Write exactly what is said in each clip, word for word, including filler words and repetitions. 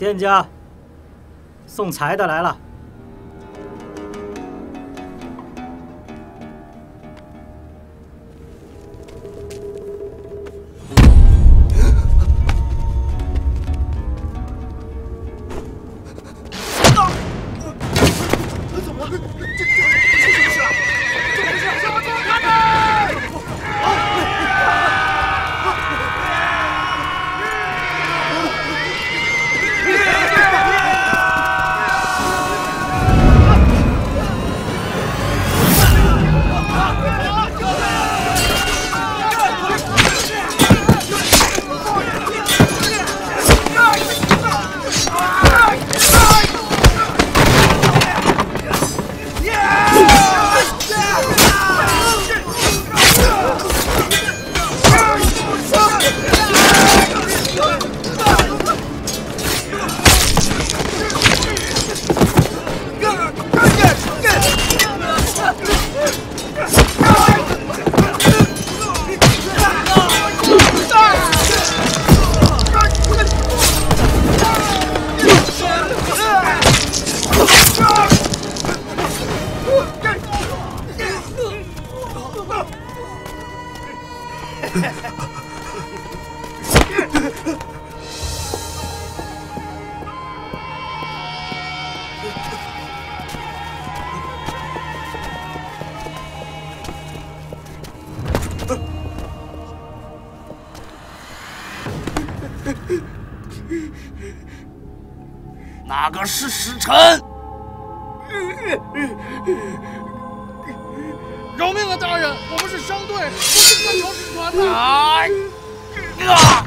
店家，送财的来了。 怎么？这这这什么事啊？怎么回事？小偷他们！ 哪个是使臣？ 饶命啊，大人！我们是商队，不是赶桥使团的。 哎啊！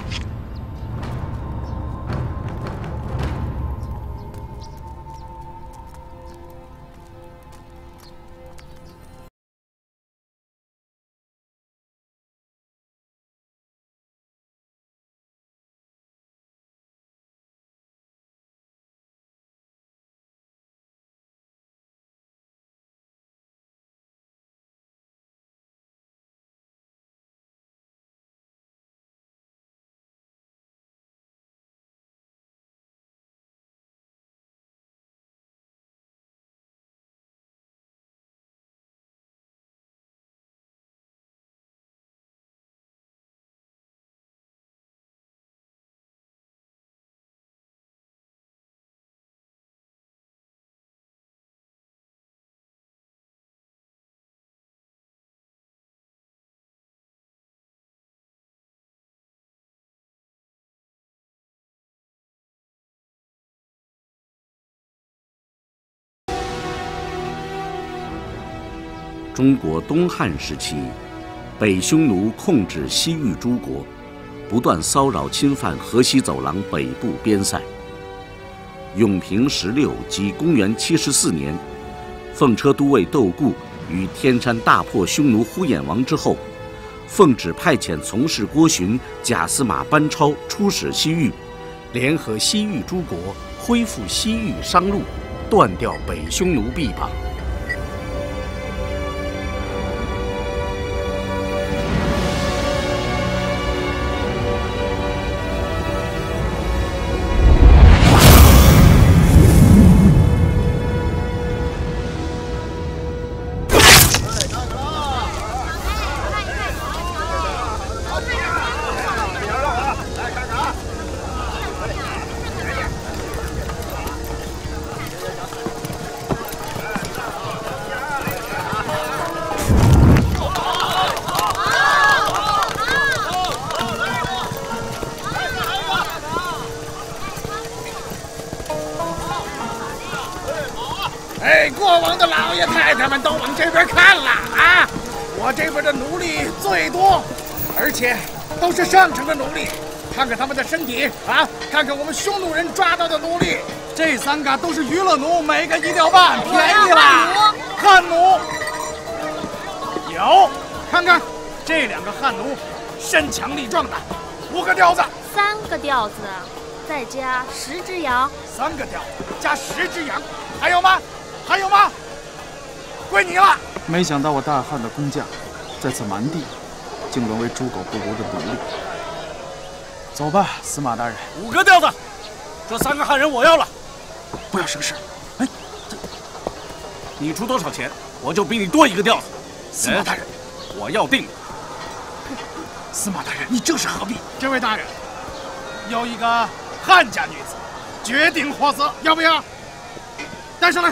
中国东汉时期，北匈奴控制西域诸国，不断骚扰侵犯河西走廊北部边塞。永平十六即公元七十四年，奉车都尉窦固于天山大破匈奴呼延王之后，奉旨派遣从事郭循、假司马班超出使西域，联合西域诸国，恢复西域商路，断掉北匈奴臂膀。 哎，过往的老爷太太们都往这边看了啊！我这边的奴隶最多，而且都是上乘的奴隶。看看他们的身体啊，看看我们匈奴人抓到的奴隶，这三个都是娱乐奴，每个一吊半，便宜啦！汉奴有，看看这两个汉奴，身强力壮的，五个吊子， 三个吊子，再加十只羊， 三个吊子加十只羊，还有吗？ 还有吗？归你了。 没想到我大汉的工匠，在此蛮地，竟沦为猪狗不如的奴隶。走吧，司马大人。 五个吊子， 这三个汉人我要了。 不要生事。哎，这你出多少钱，我就比你多一个调子。 司马大人， 我要定了。 司马大人，你这是何必？ 这位大人，有一个汉家女子，决定获色，要不要？带上来。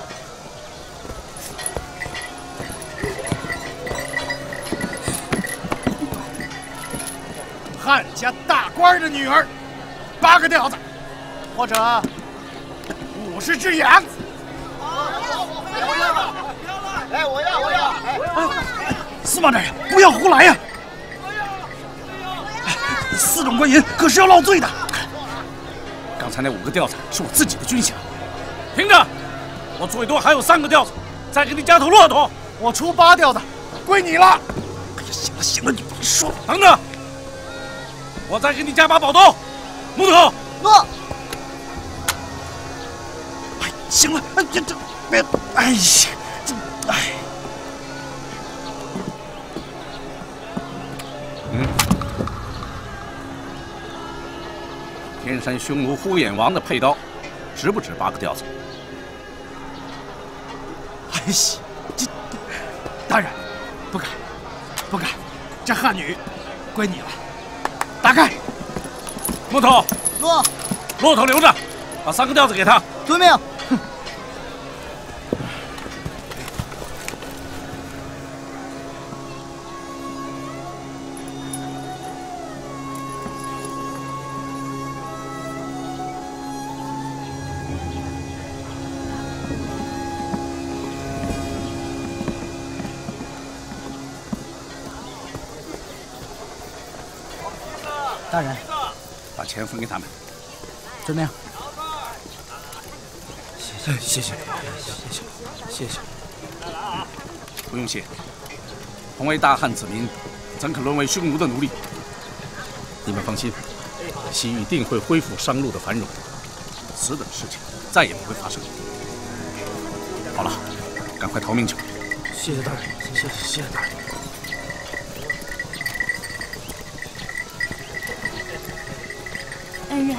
汉家大官的女儿，八个调子，或者五十只羊。 哎，我要，我要！ 哎，司马大人，不要胡来呀！四种官银可是要落罪的。 刚才那五个调子是我自己的军饷，听着，我最多还有三个调子，再给你加头骆驼。 我出八调子，归你了。 哎呀，行了行了，你别说了。 等着，我再给你加把宝刀。木头， 诺。 哎，行了，哎这这别，哎呀，这哎。 嗯。天山匈奴呼延王的佩刀，值不值八个调子？ 哎呀，这大人，不敢，不敢，这汉女归你了。打开。 木头， 诺。 骆驼留着，把三个调子给他。 遵命。 大人， 把钱分给他们。 遵命。 谢谢谢谢谢谢谢谢。 不用谢。同为大汉子民，怎可沦为匈奴的奴隶？你们放心，西域定会恢复商路的繁荣，此等事情再也不会发生。好了，赶快逃命去吧。 谢谢大人，谢谢谢谢大人。 恩人，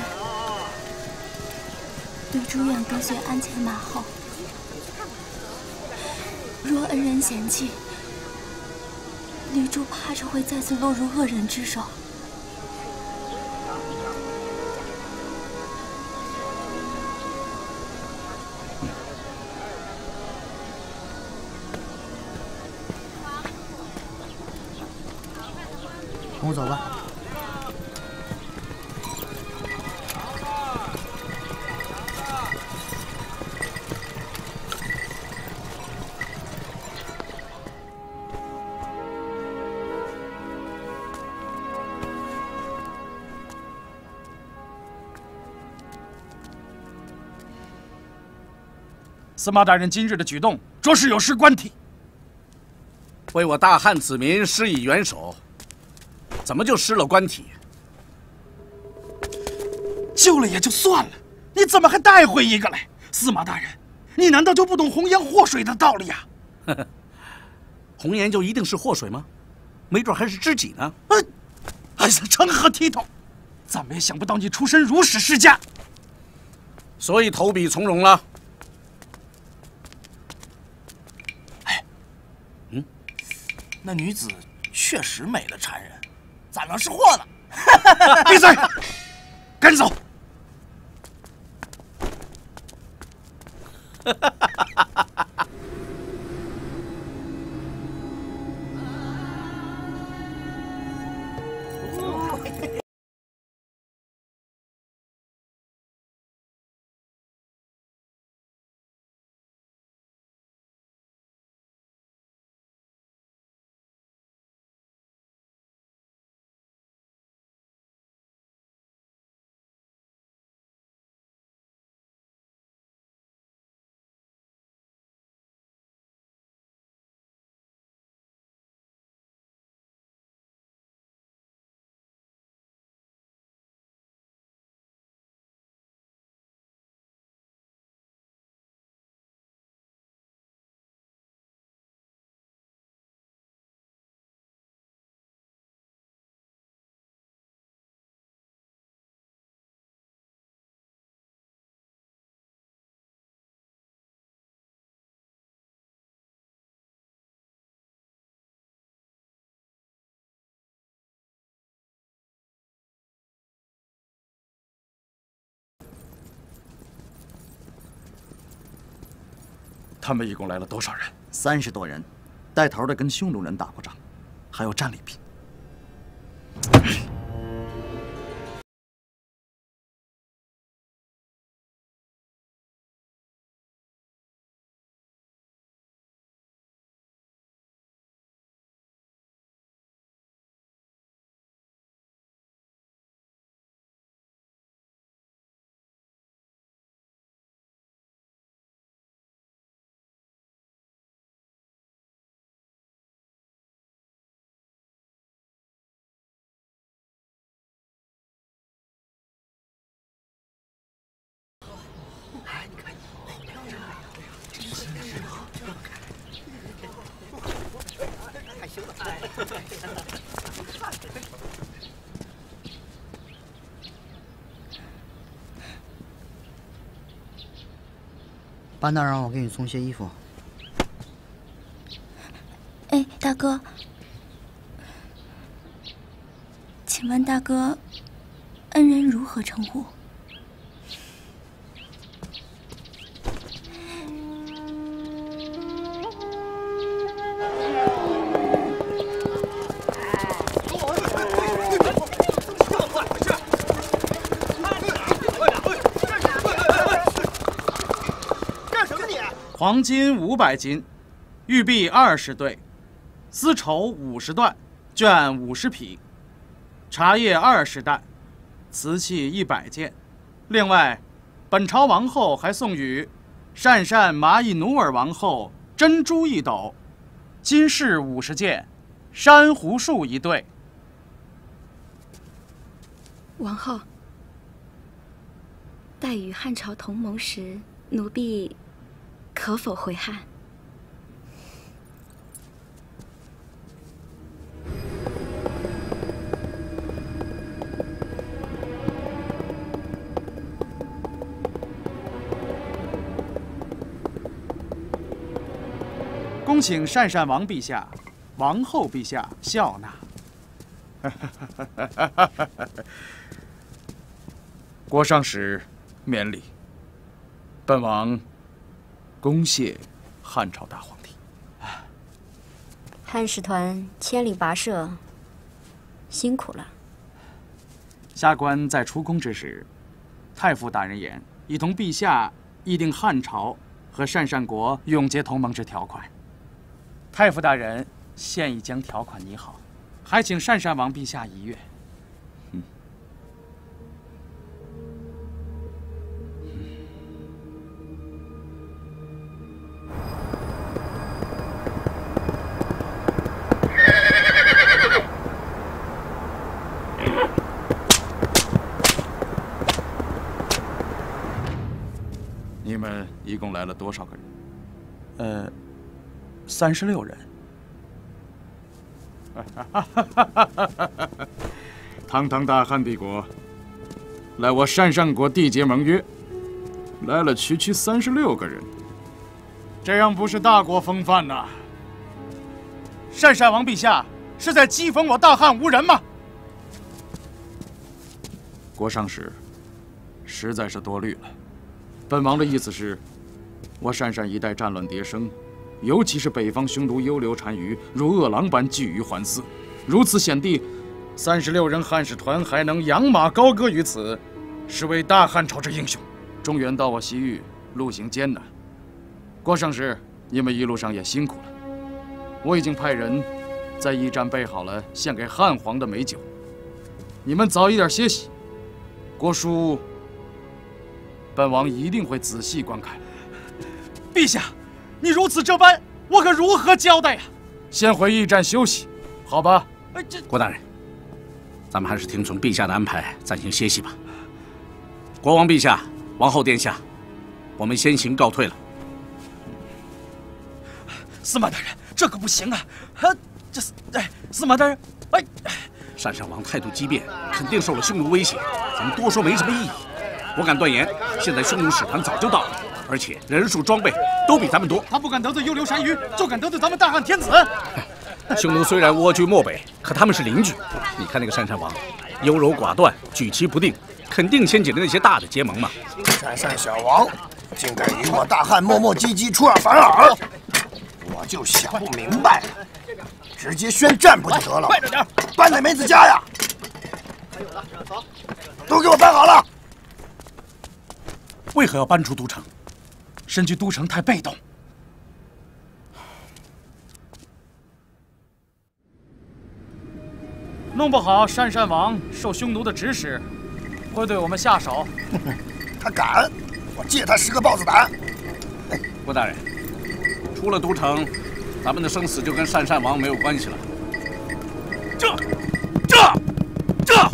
吕朱愿跟随鞍前马后。若恩人嫌弃，吕朱怕是会再次落入恶人之手。 跟我走吧。 司马大人今日的举动，着实有失官体。 为我大汉子民施以援手，怎么就失了官体？ 救了也就算了，你怎么还带回一个来？司马大人，你难道就不懂红颜祸水的道理呀？ 红颜就一定是祸水吗？没准还是知己呢。 哎，哎呀，成何体统！怎么也想不到你出身如史世家， 所以投笔从戎了。 那女子确实美了馋人，咱能是货呢？ 闭嘴！赶紧走！ 他们一共来了多少人？ 三十多人，带头的跟匈奴人打过仗，还有战利品。 班大人让我给你送些衣服。 哎，大哥，请问大哥，恩人如何称呼？ 黄金五百斤，玉璧二十对，丝绸五十缎，绢五十匹，茶叶二十担，瓷器一百件。另外，本朝王后还送与鄯善麻邑努尔王后珍珠一斗，金饰五十件，珊瑚树一对。 王后，待与汉朝同盟时，奴婢可否回汉？ 恭请鄯善王陛下、王后陛下笑纳。国上使免礼，本王恭谢汉朝大皇帝。 汉使团千里跋涉，辛苦了。 下官在出宫之时，太傅大人言，已同陛下议定汉朝和鄯善国永结同盟之条款。太傅大人现已将条款拟好，还请鄯善王陛下一阅。 嗯。你们一共来了多少个人？ 呃，三十六人。 堂堂大汉帝国，来我鄯善国缔结盟约，来了区区三十六个人， 这样不是大国风范呐！鄯善王陛下是在讥讽我大汉无人吗？ 国上使，实在是多虑了。本王的意思是，我鄯善一带战乱迭生，尤其是北方匈奴幽流单于如饿狼般觊觎环伺，如此险地，三十六人汉使团还能养马高歌于此，是为大汉朝之英雄。中原到我西域，路行艰难，国上使，你们一路上也辛苦了。我已经派人在驿站备好了献给汉皇的美酒，你们早一点歇息。国书，本王一定会仔细观看。 陛下，你如此这般，我可如何交代呀？ 先回驿站休息，好吧？ 哎，这国大人，咱们还是听从陛下的安排，暂行歇息吧。国王陛下、王后殿下，我们先行告退了。 司马大人，这可不行啊！啊，这哎，司马大人，哎， 鄯善王态度激变，肯定受了匈奴威胁，咱们多说没什么意义。我敢断言，现在匈奴使团早就到了，而且人数装备都比咱们多。 他不敢得罪幽流单于，就敢得罪咱们大汉天子。 匈奴虽然蜗居漠北，可他们是邻居。你看那个鄯善王，优柔寡断，举棋不定，肯定先解了那些大的结盟嘛。 鄯善小王， 竟敢与我大汉磨磨唧唧出尔反尔，我就想不明白了，直接宣战不就得了？ 快着点， 搬哪梅子家呀？都给我搬好了！ 为何要搬出都城？身居都城太被动。 弄不好鄯善王受匈奴的指使，会对我们下手。 他敢，我借他十个豹子胆。 郭大人，出了都城，咱们的生死就跟鄯善王没有关系了。这，这，这。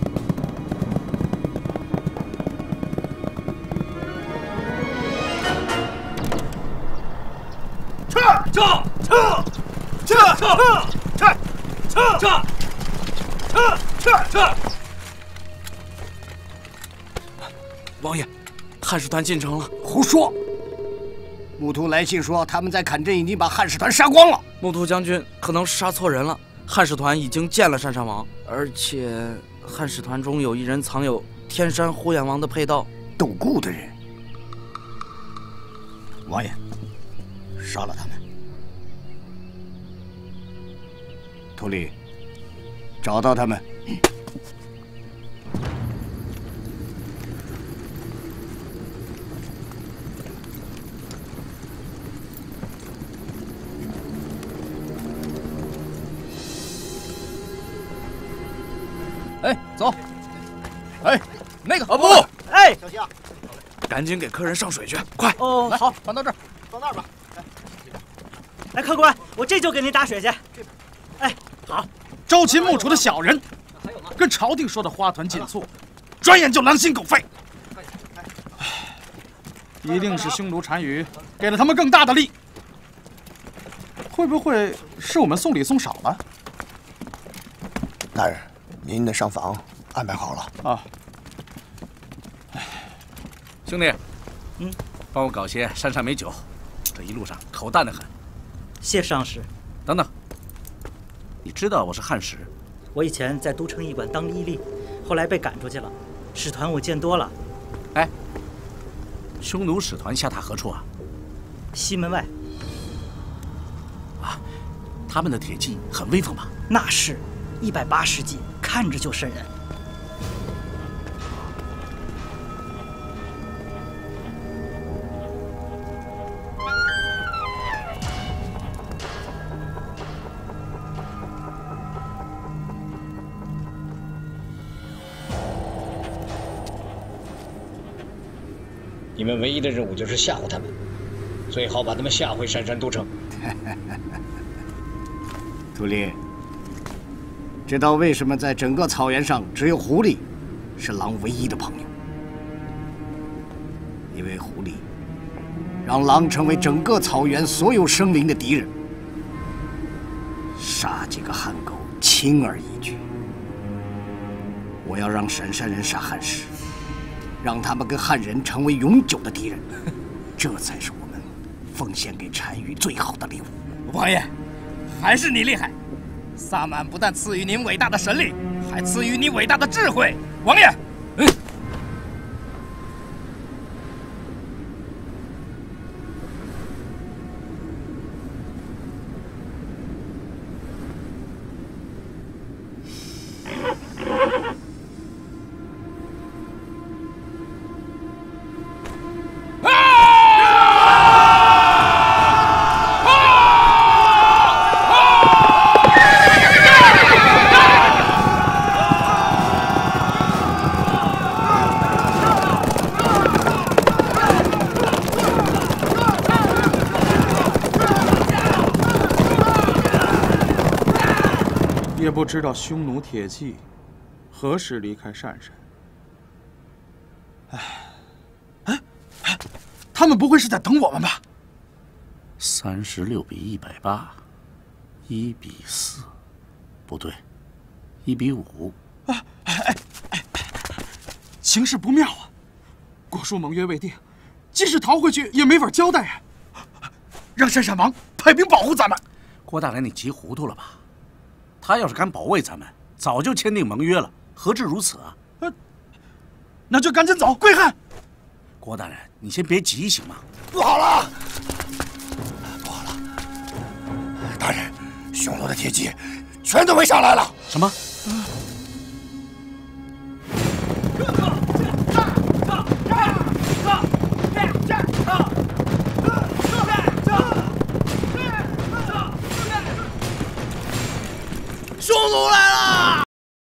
撤，撤，撤，撤，撤，撤，撤，撤。撤撤撤！ 王爷，汉使团进城了。 胡说！木图来信说他们在坎镇已经把汉使团杀光了。 木图将军可能杀错人了，汉使团已经见了鄯善王，而且汉使团中有一人藏有天山呼延王的佩刀。 斗固的人。王爷，杀了他们。图里。找到他们。 哎，走！哎，那个啊不！ 哎， 小心啊！ 赶紧给客人上水去，快！ 哦，好， 放到这儿， 放那儿吧。 来，客官，我这就给您打水去。哎，好。 朝秦暮楚的小人，跟朝廷说的花团锦簇，转眼就狼心狗肺。一定是匈奴单于给了他们更大的力。会不会是我们送礼送少了？ 大人，您的上访安排好了啊。 兄弟， 嗯， 帮我搞些山山美酒，这一路上口淡得很。 谢上使。 等等。你知道我是汉使， 我以前在都城驿馆当吏吏，后来被赶出去了。使团我见多了。 哎，匈奴使团下榻何处啊？ 西门外。 啊，他们的铁骑很威风吧？ 那是，一百八十骑，看着就瘆人。 你们唯一的任务就是吓唬他们，最好把他们吓回鄯善都城。 图里，知道为什么在整个草原上只有狐狸是狼唯一的朋友？因为狐狸让狼成为整个草原所有生灵的敌人，杀几个汉狗轻而易举。我要让鄯善人杀汉使。让他们跟汉人成为永久的敌人，这才是我们奉献给单于最好的礼物。 王爷，还是你厉害！萨满不但赐予您伟大的神力，还赐予你伟大的智慧。王爷，嗯。 也不知道匈奴铁骑何时离开鄯善。哎，哎，他们不会是在等我们吧？ 三十六比一百八，一比四，不对，一比五。 啊，哎哎，形势不妙啊！国书盟约未定，即使逃回去也没法交代啊！让鄯善王派兵保护咱们。 郭大人，你急糊涂了吧？他要是敢保卫咱们，早就签订盟约了，何至如此啊？ 呃，那就赶紧走，归汉。 郭大人，你先别急行吗？ 不好了，不好了！大人，匈奴的铁骑全都围上来了。 什么？ 匈奴来了！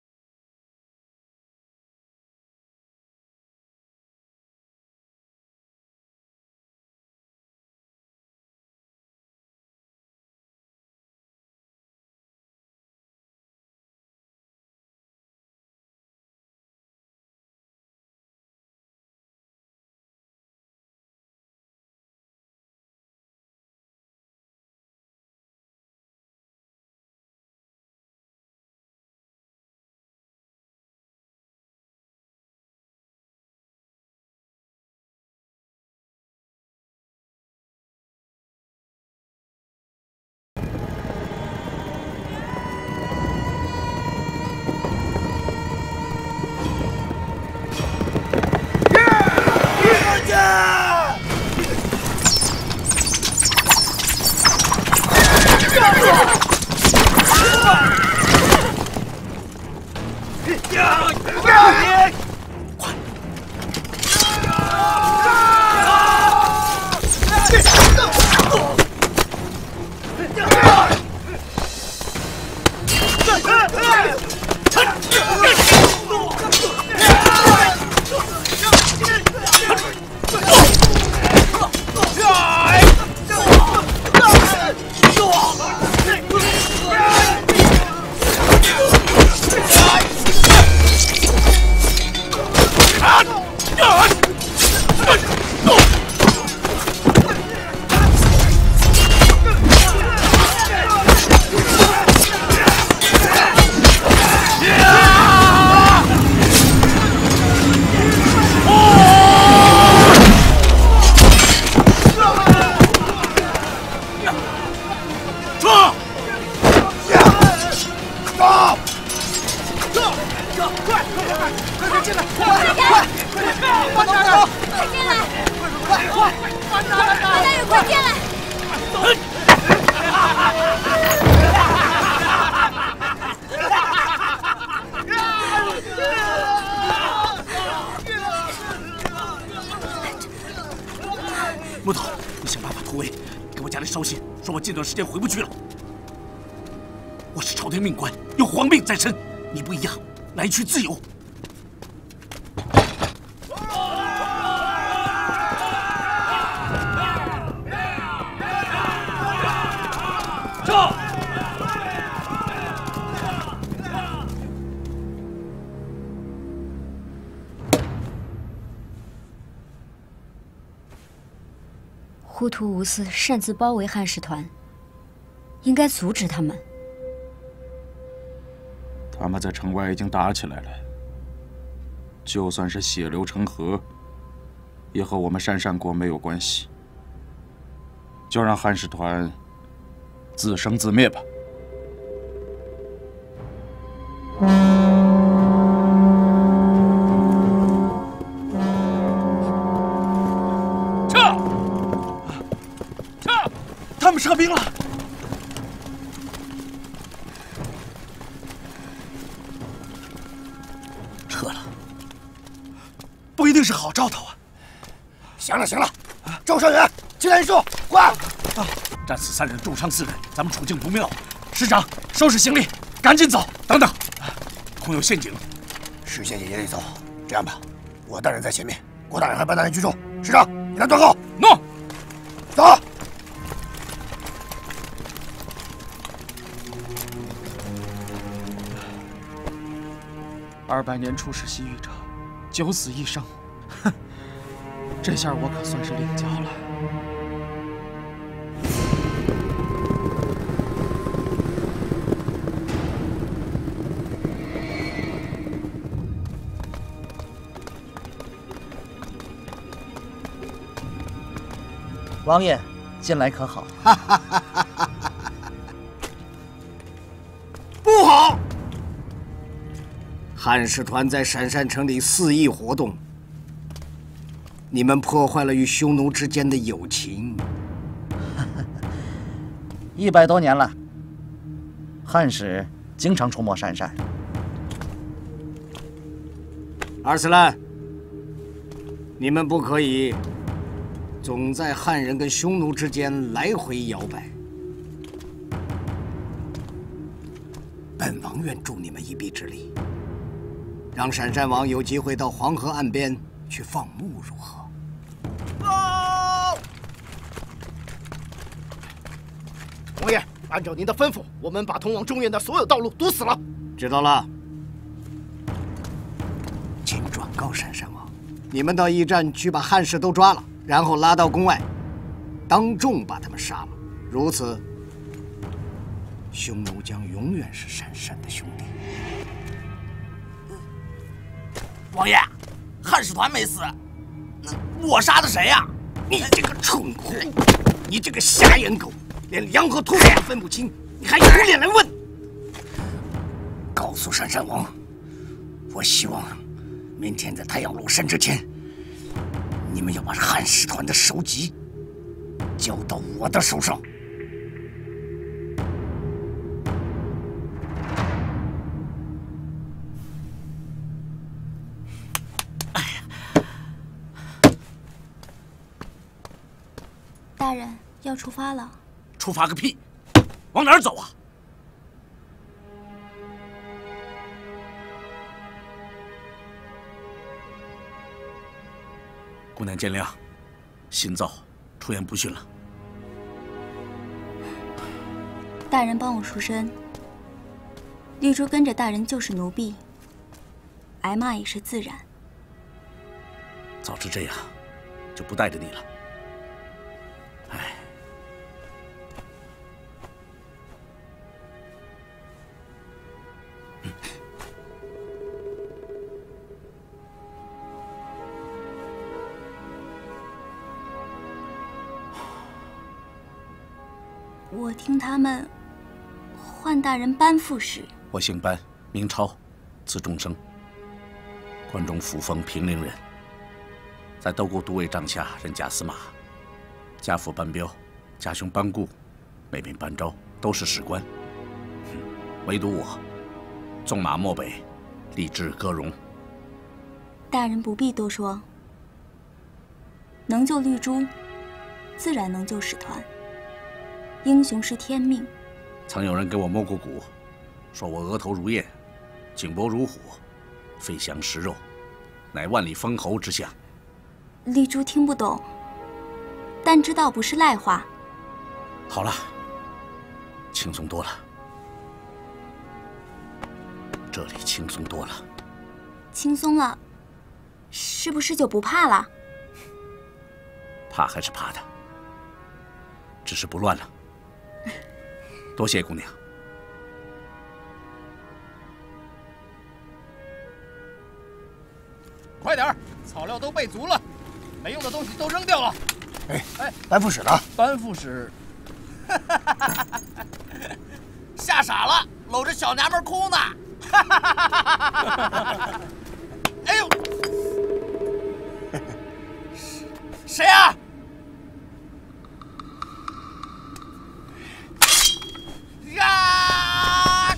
木头，你想办法突围，给我家里捎信，说我近段时间回不去了。我是朝廷命官，有皇命在身，你不一样，来去自由。 撤！ 忽图无嗣擅自包围汉使团，应该阻止他们。 他们在城外已经打起来了，就算是血流成河，也和我们鄯善国没有关系。就让汉使团自生自灭吧。 撤！撤！他们撤兵了。撤了，不一定是好兆头啊。 行了行了，周尚远，进来一束，快！ 啊！战死三人，重伤四人，咱们处境不妙。师长，收拾行李，赶紧走。等等，恐有陷阱。 石县也得走。这样吧，我大人在前面，郭大人和班大人居中。师长，你来断后。 诺。 走。 二百年出世西域者，九死一生。哼，这下我可算是领教了。 王爷，近来可好？ 不好！汉使团在陕山城里肆意活动， 你们破坏了与匈奴之间的友情。 一百多年了，汉使经常出没鄯善。 阿斯兰，你们不可以总在汉人跟匈奴之间来回摇摆。本王愿助你们一臂之力，让鄯善王有机会到黄河岸边去放牧，如何？ 王爷，按照您的吩咐，我们把通往中原的所有道路堵死了。 知道了，请转告鄯善王，你们到驿站去把汉士都抓了，然后拉到宫外，当众把他们杀了。如此，匈奴将永远是鄯善的兄弟。 王爷，汉使团没死，那我杀的谁呀？ 你这个蠢货，你这个瞎眼狗！连羊和兔也分不清，你还有脸来问？告诉鄯善王，我希望明天在太阳落山之前，你们要把汉使团的首级交到我的手上。 哎呀，大人要出发了。 出发个屁！往哪儿走啊？ 姑娘见谅，心燥，出言不逊了。 大人帮我赎身，绿珠跟着大人就是奴婢，挨骂也是自然。 早知这样，就不带着你了。唉。 我听他们唤大人班副使。 我姓班，名超，字仲生，关中扶风平陵人，在窦国都尉帐下任假司马，家父班彪，家兄班固，妹妹班昭都是史官，唯独我纵马漠北，立志歌戎。 大人不必多说，能救绿珠，自然能救使团。英雄是天命。 曾有人给我摸过骨，说我额头如燕，颈脖如虎，飞翔食肉，乃万里封侯之相。 绿珠听不懂，但知道不是赖话。 好了，轻松多了，这里轻松多了。 轻松了，是不是就不怕了？ 怕还是怕的，只是不乱了。多谢姑娘。 快点儿，草料都备足了，没用的东西都扔掉了。 哎哎，班副使呢？ 班副使， 吓傻了，搂着小娘们哭呢。哎呦，谁呀？呀！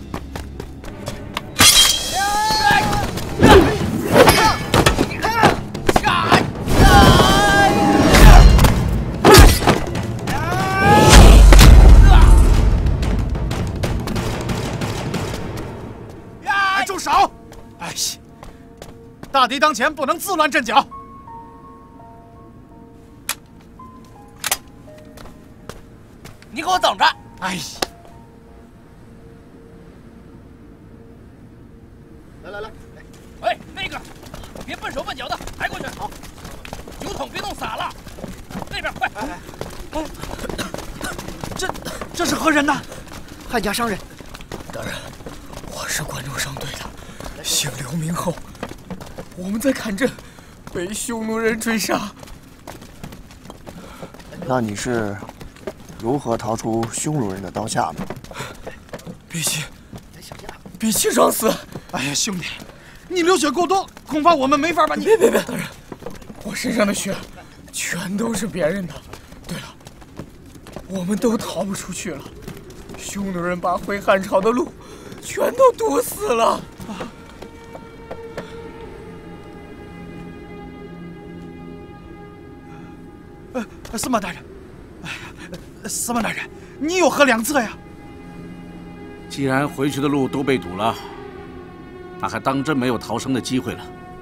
哎，住手！哎呀，大敌当前，不能自乱阵脚。 你给我等着！ 哎呀！ 来来来， 哎，那个，别笨手笨脚的，抬过去。好，酒桶别弄洒了。那边快！哎哎， 这这是何人呐？ 汉家商人。 大人，我是关中商队的，姓刘名厚。我们在坎镇被匈奴人追杀。 那你是如何逃出匈奴人的刀下的？ 比起，比起装死。 哎呀，兄弟，你流血过多，恐怕我们没法把你。 别别别，大人，我身上的血全都是别人的。对了，我们都逃不出去了，匈奴人把回汉朝的路全都堵死了。 呃，司马大人，哎呀，司马大人，你有何良策呀？ 既然回去的路都被堵了，那还当真没有逃生的机会了。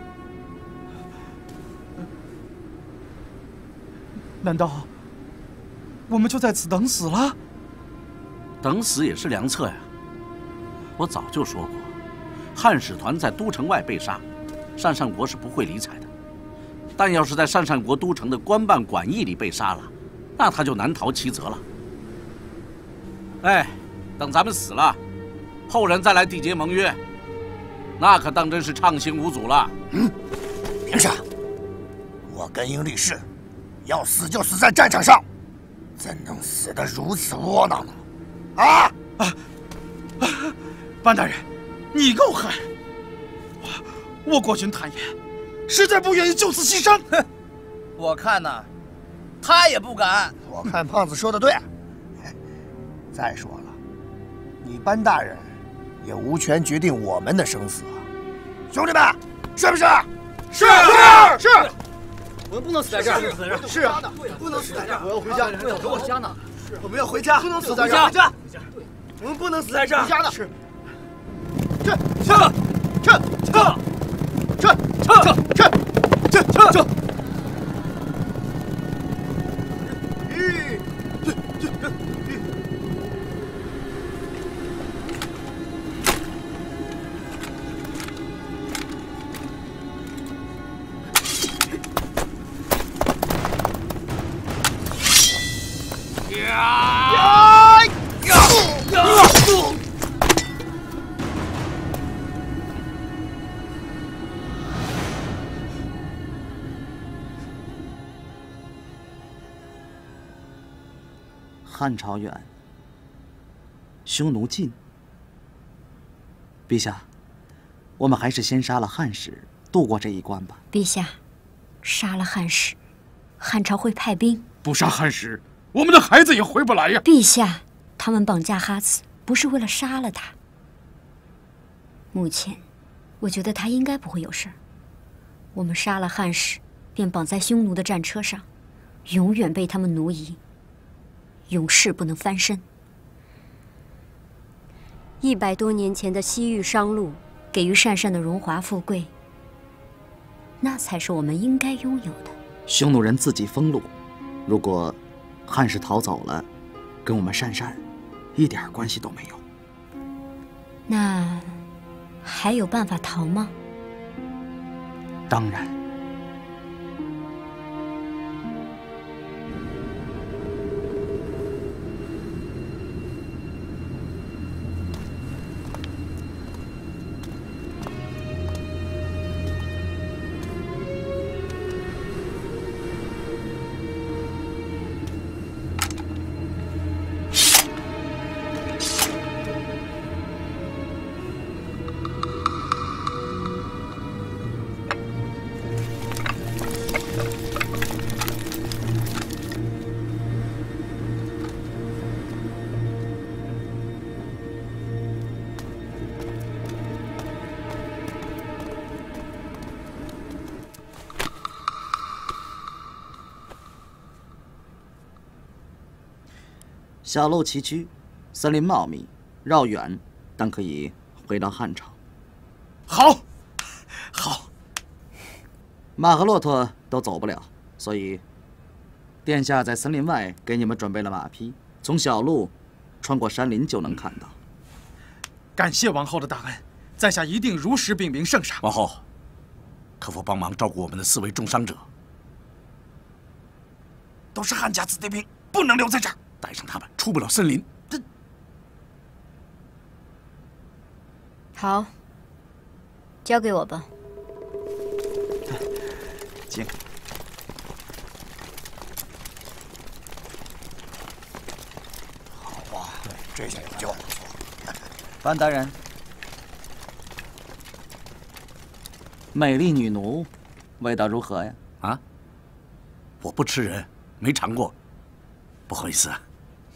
难道我们就在此等死了？ 等死也是良策呀！我早就说过，汉使团在都城外被杀，鄯善国是不会理睬的。但要是在鄯善国都城的官办馆驿里被杀了，那他就难逃其责了。哎，等咱们死了，后人再来缔结盟约，那可当真是畅行无阻了。 嗯，凭啥？我跟英力士要死就死在战场上，怎能死得如此窝囊呢？啊！ 啊！班大人，你够狠！我国君坦言，实在不愿意就此牺牲。 哼，我看呐，他也不敢。 我看胖子说的对。再说了，你班大人也无权决定我们的生死啊！兄弟们，是不是？ 是是是。 我们不能死在这儿。 是啊，不能死在这儿。我要回家。 我要回家呢。 我们要回家， 不能死在这儿。 回家。我们不能死在这儿。 回家呢。 是。撤撤撤撤撤撤撤撤撤撤。吁，这这这。 呀！呀！呀！ 汉朝远，匈奴近。陛下，我们还是先杀了汉使，渡过这一关吧。 陛下，杀了汉使，汉朝会派兵。 不杀汉使，我们的孩子也回不来呀！ 陛下，他们绑架哈茨，不是为了杀了他。目前，我觉得他应该不会有事儿。我们杀了汉使，便绑在匈奴的战车上，永远被他们奴役，永世不能翻身。一百多年前的西域商路，给予鄯善的荣华富贵，那才是我们应该拥有的。 匈奴人自己封路，如果汉使逃走了，跟我们鄯善一点关系都没有。 那还有办法逃吗？ 当然。小路崎岖，森林茂密，绕远，但可以回到汉朝。 好，好。 马和骆驼都走不了，所以殿下在森林外给你们准备了马匹，从小路穿过山林就能看到。 感谢王后的大恩，在下一定如实禀明圣上。 王后，可否帮忙照顾我们的四位重伤者？ 都是汉家子弟兵，不能留在这儿。 带上他们，出不了森林。 这好，交给我吧。 请。 好啊，这下有救了。 班大人，美丽女奴，味道如何呀？ 啊， 我不吃人，没尝过，不好意思啊。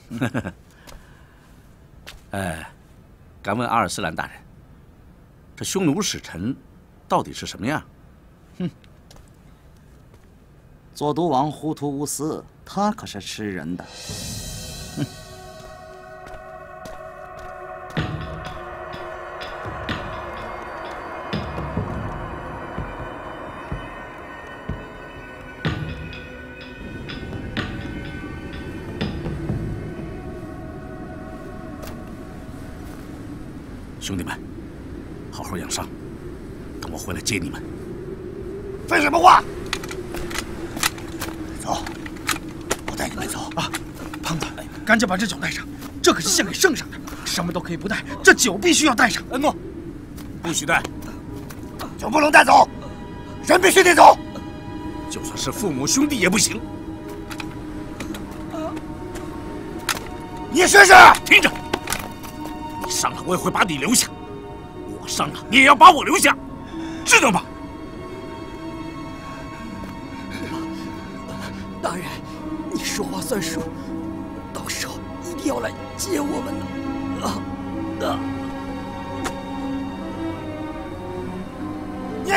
哎，敢问阿尔斯兰大人，这匈奴使臣到底是什么样？ 哼，左都王糊涂无私，他可是吃人的。哼。 兄弟们，好好养伤，等我回来接你们。 废什么话！走，我带你们走啊！胖子，赶紧把这酒带上，这可是献给圣上的，什么都可以不带，这酒必须要带上。 恩诺，不许带， 酒不能带走，人必须得走。 就算是父母兄弟也不行。 你试试！ 听着。 你伤了，我也会把你留下；我伤了，你也要把我留下，知道吗？ 大人，你说话算数，到时候一定要来接我们的。啊啊！ 你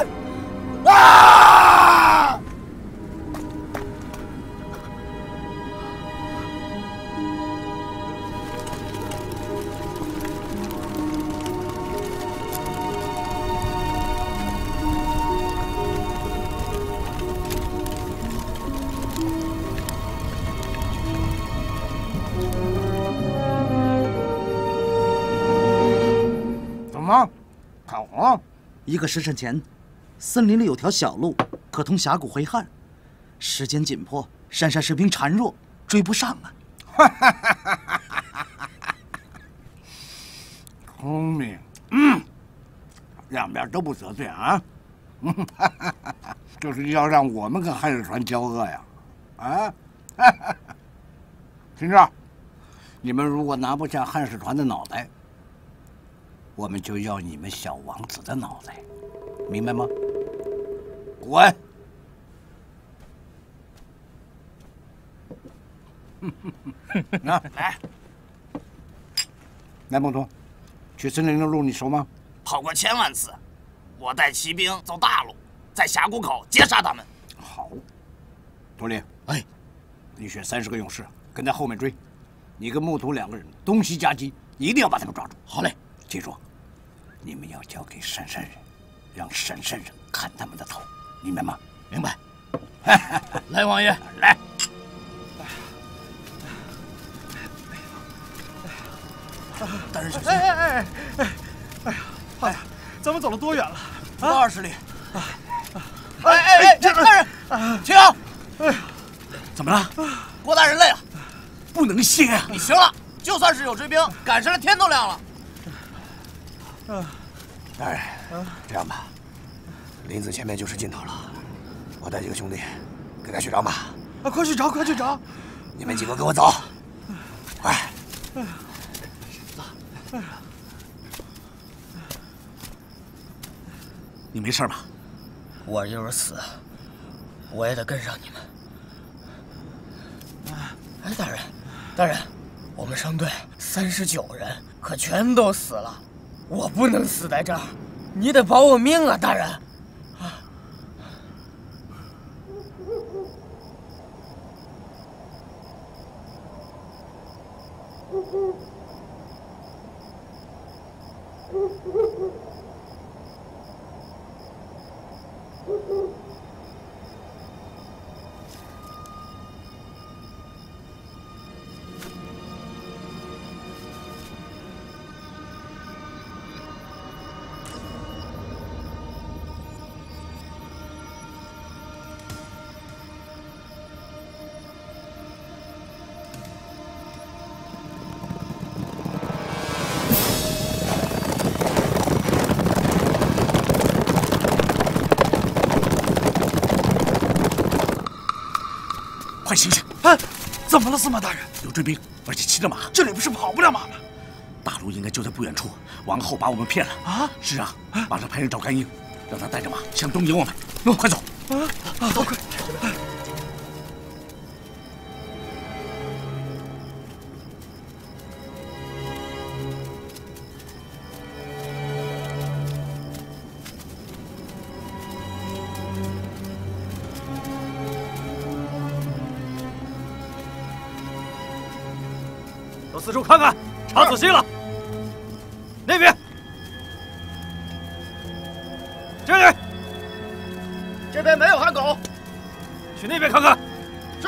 啊！ 看红，一个时辰前，森林里有条小路可通峡谷回汉，时间紧迫，山山士兵孱弱，追不上啊！ 聪明，嗯，两边都不得罪啊，嗯，就是要让我们跟汉使团交恶呀，啊！听着，你们如果拿不下汉使团的脑袋， 我们就要你们小王子的脑袋，明白吗？滚！啊，来，来，孟通，去森林的路你熟吗？ 跑过千万次，我带骑兵走大路，在峡谷口截杀他们。 好，图里，哎，你选三十个勇士跟在后面追，你跟木图两个人东西夹击，一定要把他们抓住。好嘞，记住。 你们要交给杉山人，让杉山人砍他们的头，明白吗？明白。 来，王爷， 来。 大人小心！哎哎哎哎！哎呀，胖子，咱们走了多远了？ 不到二十里。 哎哎哎！这大人，停！ 哎呀， 怎么了？ 郭大人累了， 不能歇啊！ 你行了，就算是有追兵，赶上了天都亮了。 嗯，大人，这样吧，林子前面就是尽头了，我带几个兄弟给他去找马。 啊，快去找，快去找！ 你们几个跟我走，快！ 你没事吧？ 我就是死，我也得跟上你们。哎，大人，大人，我们商队三十九人，可全都死了。 我不能死在这儿，你得保我命啊，大人！啊！ 快醒醒！ 哎，怎么了，司马大人？ 有追兵，而且骑着马。 这里不是跑不了马吗？ 大路应该就在不远处。王后把我们骗了啊！是啊，马上派人找甘英，让他带着马向东迎我们。快走！ 啊啊，好快！ 都四处看看，查仔细了。那边，这里， 这边没有汉狗。 去那边看看。 是。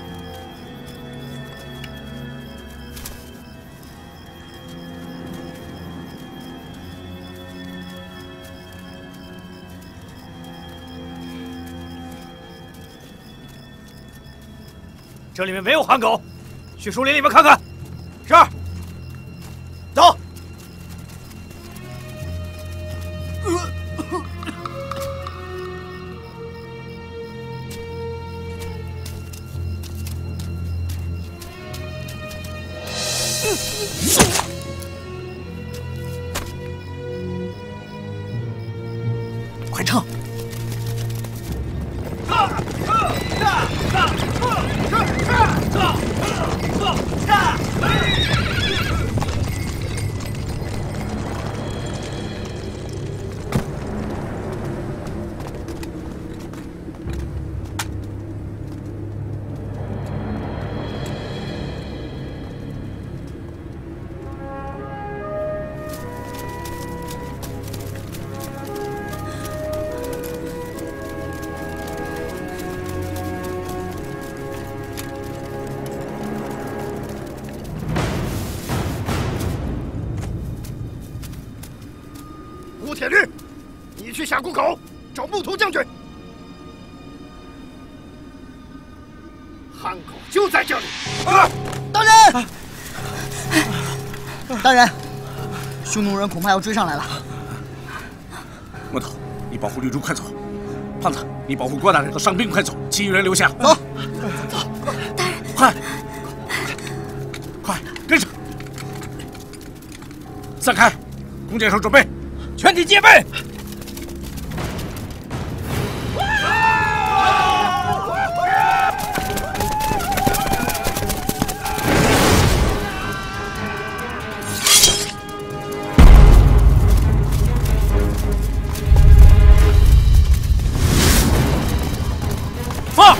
这里面没有汉狗，去树林里面看看。是。 走。 快撤！ 吴铁律，你去峡谷口找木头将军。汉狗就在这里。 啊！大人，大人，匈奴人恐怕要追上来了。 木头，你保护绿珠，快走。胖子，你保护郭大人和伤兵，快走。其余人留下。 走。 走，大人， 快，快跟上。散开，弓箭手准备。全体戒备！放！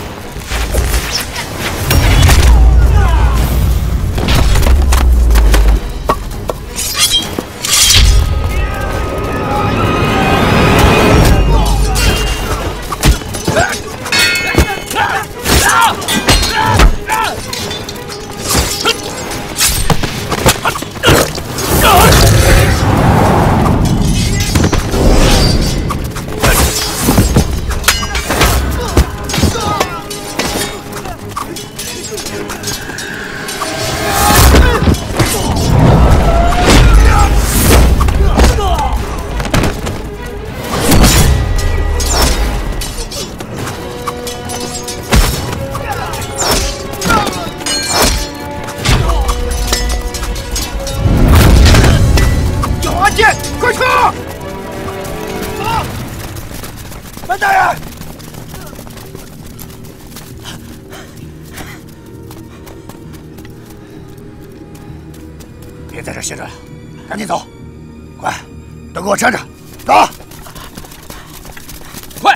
别在这歇着了，赶紧走！快，都给我站着，走！ 快！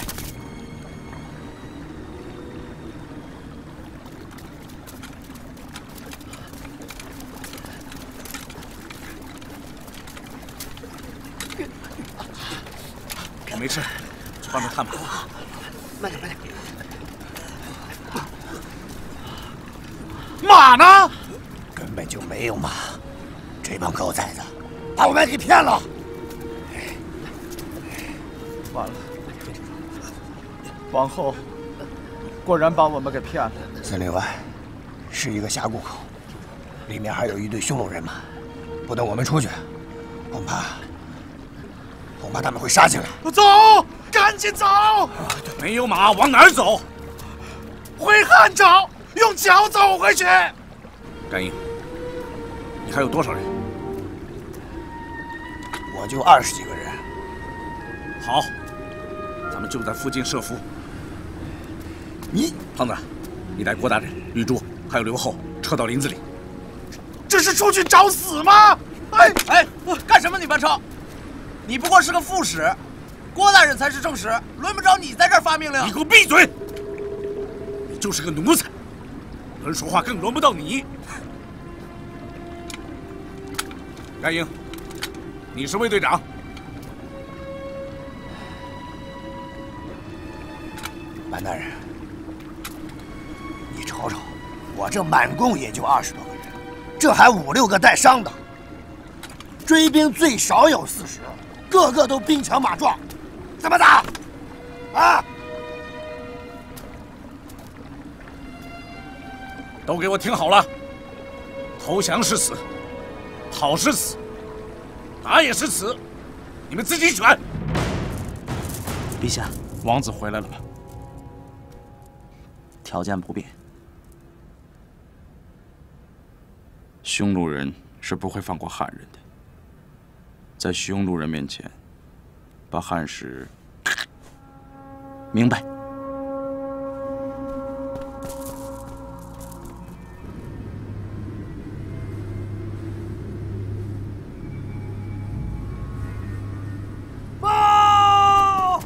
我没事，去外面看吧。 慢点，慢点。 马呢？ 根本就没有马。这帮狗崽子把我们给骗了！ 完了，王后果然把我们给骗了。 森林外是一个峡谷口，里面还有一队匈奴人马。不等我们出去，恐怕恐怕他们会杀进来。 走，赶紧走！ 没有马，往哪儿走？ 回汉找，用脚走回去。 甘英，你还有多少人？ 我就二十几个人。 好，咱们就在附近设伏。 你胖子，你带郭大人、绿珠还有刘后撤到林子里。 这是出去找死吗？ 哎哎，干什么你班超？你不过是个副使，郭大人才是正使，轮不着你在这儿发命令。 你给我闭嘴！你就是个奴才，人说话更轮不到你。 甘英，你是卫队长。 满大人，你瞅瞅，我这满共也就二十多个人，这还五六个带伤的，追兵最少有四十，个个都兵强马壮，怎么打？啊！ 都给我听好了，投降是死，跑是死，打也是死，你们自己选。 陛下， 王子回来了吗？ 条件不变。 匈奴人是不会放过汉人的，在匈奴人面前，把汉室…… 明白。 报！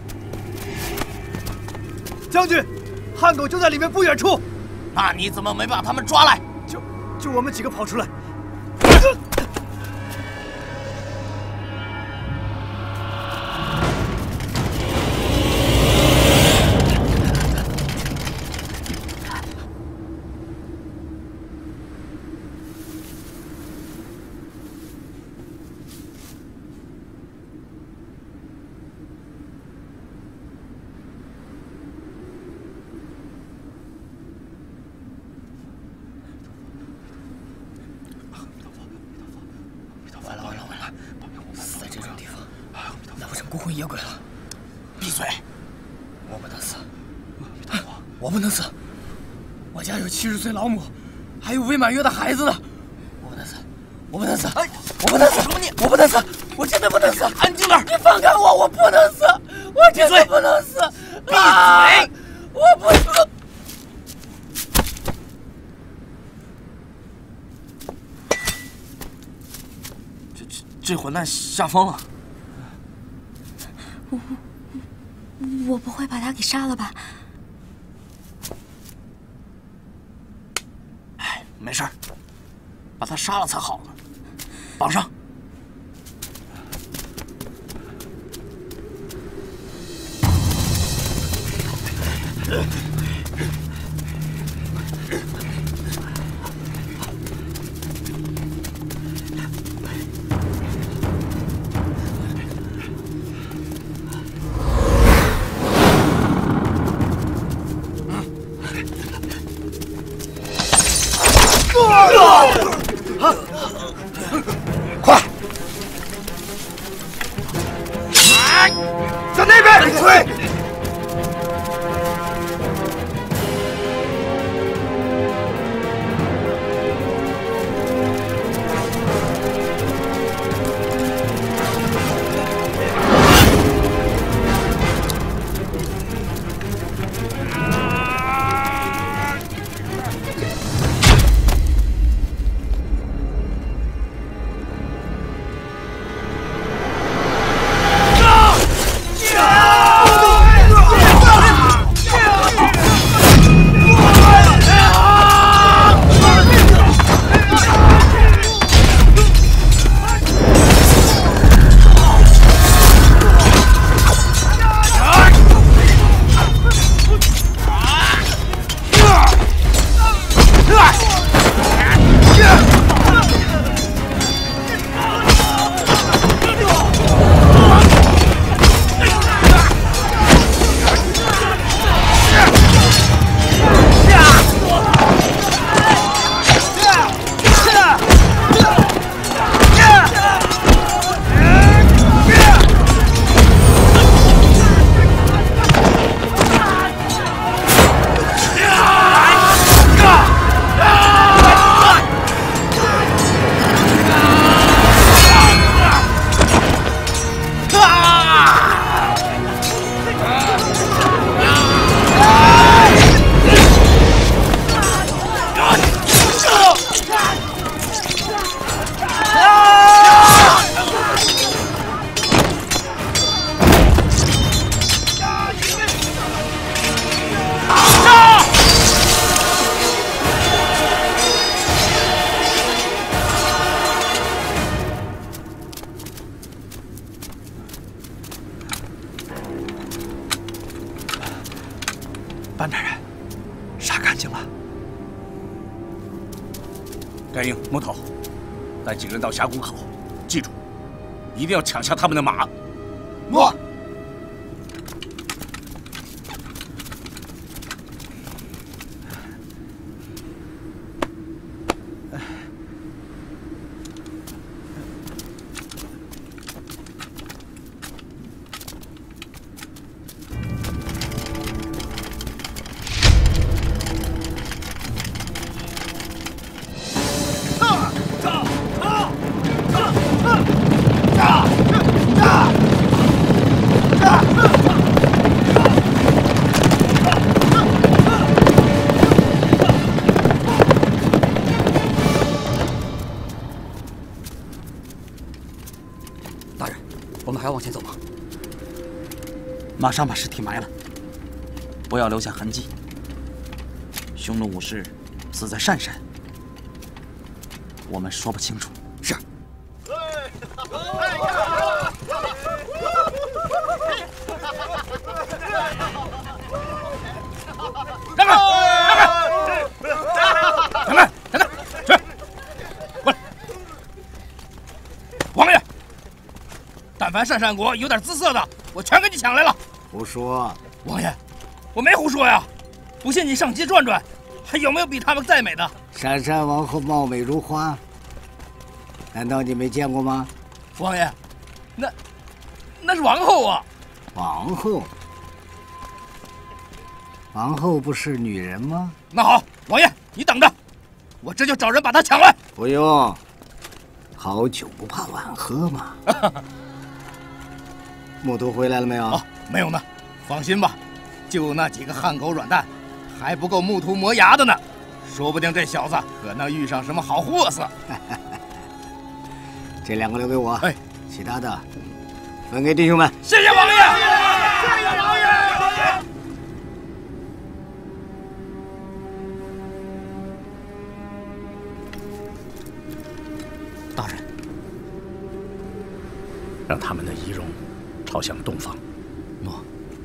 将军，汉狗就在里面不远处。 那你怎么没把他们抓来？ 就就我们几个跑出来。 完了完了完了！死在这种地方，那不成孤魂野鬼了？闭嘴！我不能死，我不能死！我家有七十岁老母，还有未满月的孩子呢！我不能死！我不能死！我不能死！我不能死！我真的不能死！安静点！你放开我！我不能死！我真的不能死！闭嘴！我不死！ 这混蛋吓疯了！ 我我不会把他给杀了吧？ 哎，没事儿，把他杀了才好呢。绑上。 快！在那边！追！ 甘英、木头，带几个人到峡谷口，记住，一定要抢下他们的马。 诺。 还要往前走吗？马上把尸体埋了，不要留下痕迹。匈奴武士死在鄯善，我们说不清楚。是。 让开！让开！让开！让开！去！过来！王爷，但凡鄯善国有点姿色的，我全给你抢来了。 胡说！ 王爷，我没胡说呀。不信你上街转转，还有没有比他们再美的？ 鄯善王后貌美如花，难道你没见过吗？ 王爷，那那是王后啊！ 王后？王后不是女人吗？ 那好，王爷你等着，我这就找人把她抢来。 不用，好酒不怕晚喝嘛。木头回来了没有？ 哦，没有呢。放心吧，就那几个汗狗软蛋，还不够木头磨牙的呢。说不定这小子可能遇上什么好货色。 这两个留给我， 哎， 其他的分给弟兄们。 谢谢王爷， 谢谢王爷。 大人， 让他们的仪容朝向东方。 诺。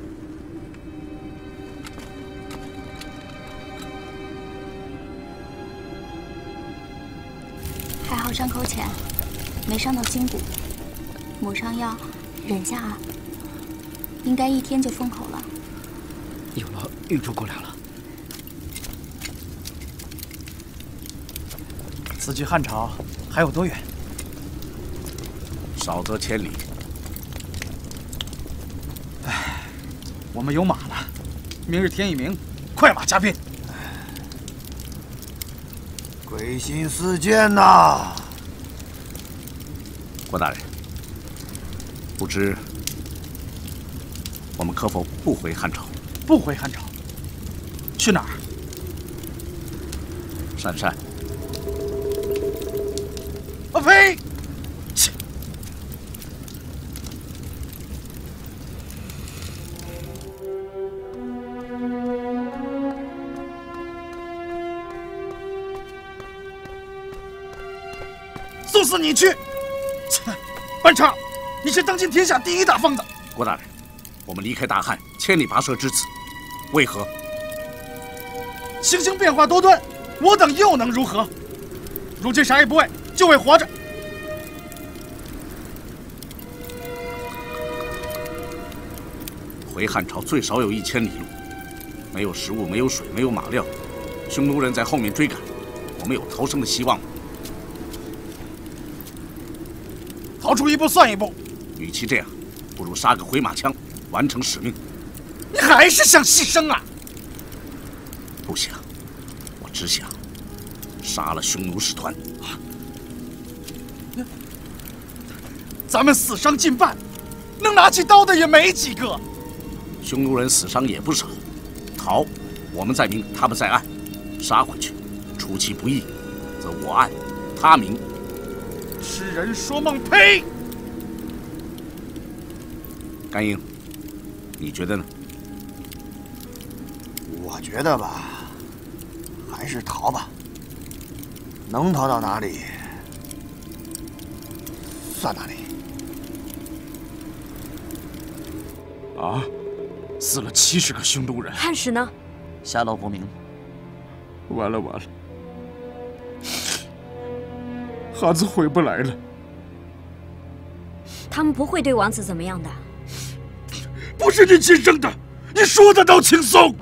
还好伤口浅，没伤到筋骨，抹上药，忍下啊。应该一天就封口了。 有了玉柱姑娘了。 此去汉朝还有多远？ 少则千里。 唉，我们有马了，明日天一明，快马加鞭。 归心似箭呐！ 郭大人，不知我们可否不回汉朝？ 不回汉朝？去哪儿？ 鄯善。 啊呸！切！送死你去！切！班超，你是当今天下第一大疯子。 郭大人，我们离开大汉千里跋涉至此，为何？ 行星变化多端，我等又能如何？如今啥也不为，就为活着。 回汉朝最少有一千里路，没有食物，没有水，没有马料，匈奴人在后面追赶，我们有逃生的希望吗？ 逃出一步算一步。 与其这样，不如杀个回马枪，完成使命。 你还是想牺牲啊？ 不想，我只想杀了匈奴使团。 咱们死伤近半，能拿起刀的也没几个。 匈奴人死伤也不少，逃，我们在明，他们在暗，杀回去，出其不意，则我暗，他明。 痴人说梦，呸！ 甘英，你觉得呢？ 我觉得吧，还是逃吧。能逃到哪里，算哪里。 啊！死了七十个匈奴人。 汉使呢？ 下落不明。 完了完了！ 哈子回不来了。 他们不会对王子怎么样的。 不是你亲生的，你说的倒轻松。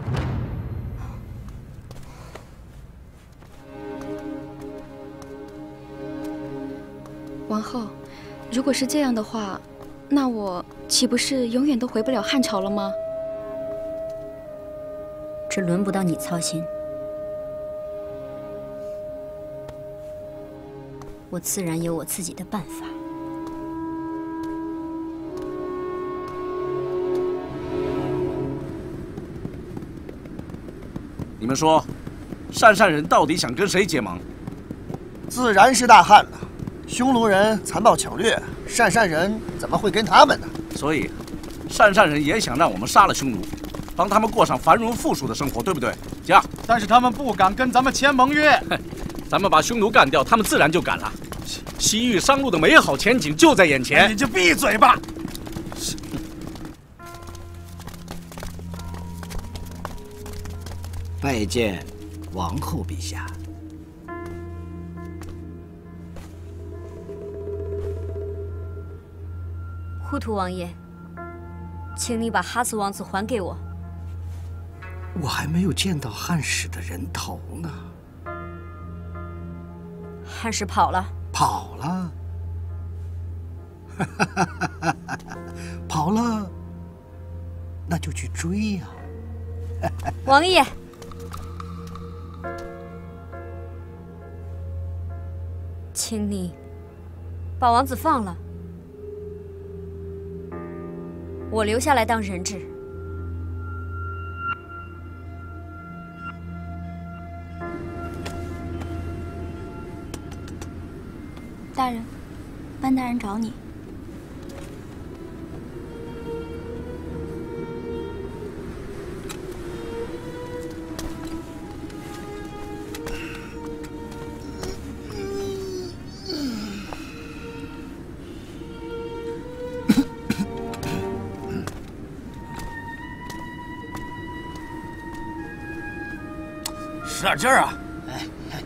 王后，如果是这样的话，那我岂不是永远都回不了汉朝了吗？ 这轮不到你操心，我自然有我自己的办法。 你们说，鄯善人到底想跟谁结盟？ 自然是大汉了。匈奴人残暴抢掠，鄯善人怎么会跟他们呢？ 所以，鄯善人也想让我们杀了匈奴，帮他们过上繁荣富庶的生活，对不对？讲。 但是他们不敢跟咱们签盟约。 咱们把匈奴干掉，他们自然就敢了。西域商路的美好前景就在眼前。 你就闭嘴吧！ 拜见王后陛下。 呼图王爷，请你把哈斯王子还给我。 我还没有见到汉使的人头呢。 汉使跑了。 跑了。跑了，那就去追呀。 王爷，请你把王子放了。我留下来当人质。 大人，班大人找你。 使点劲儿啊！哎哎，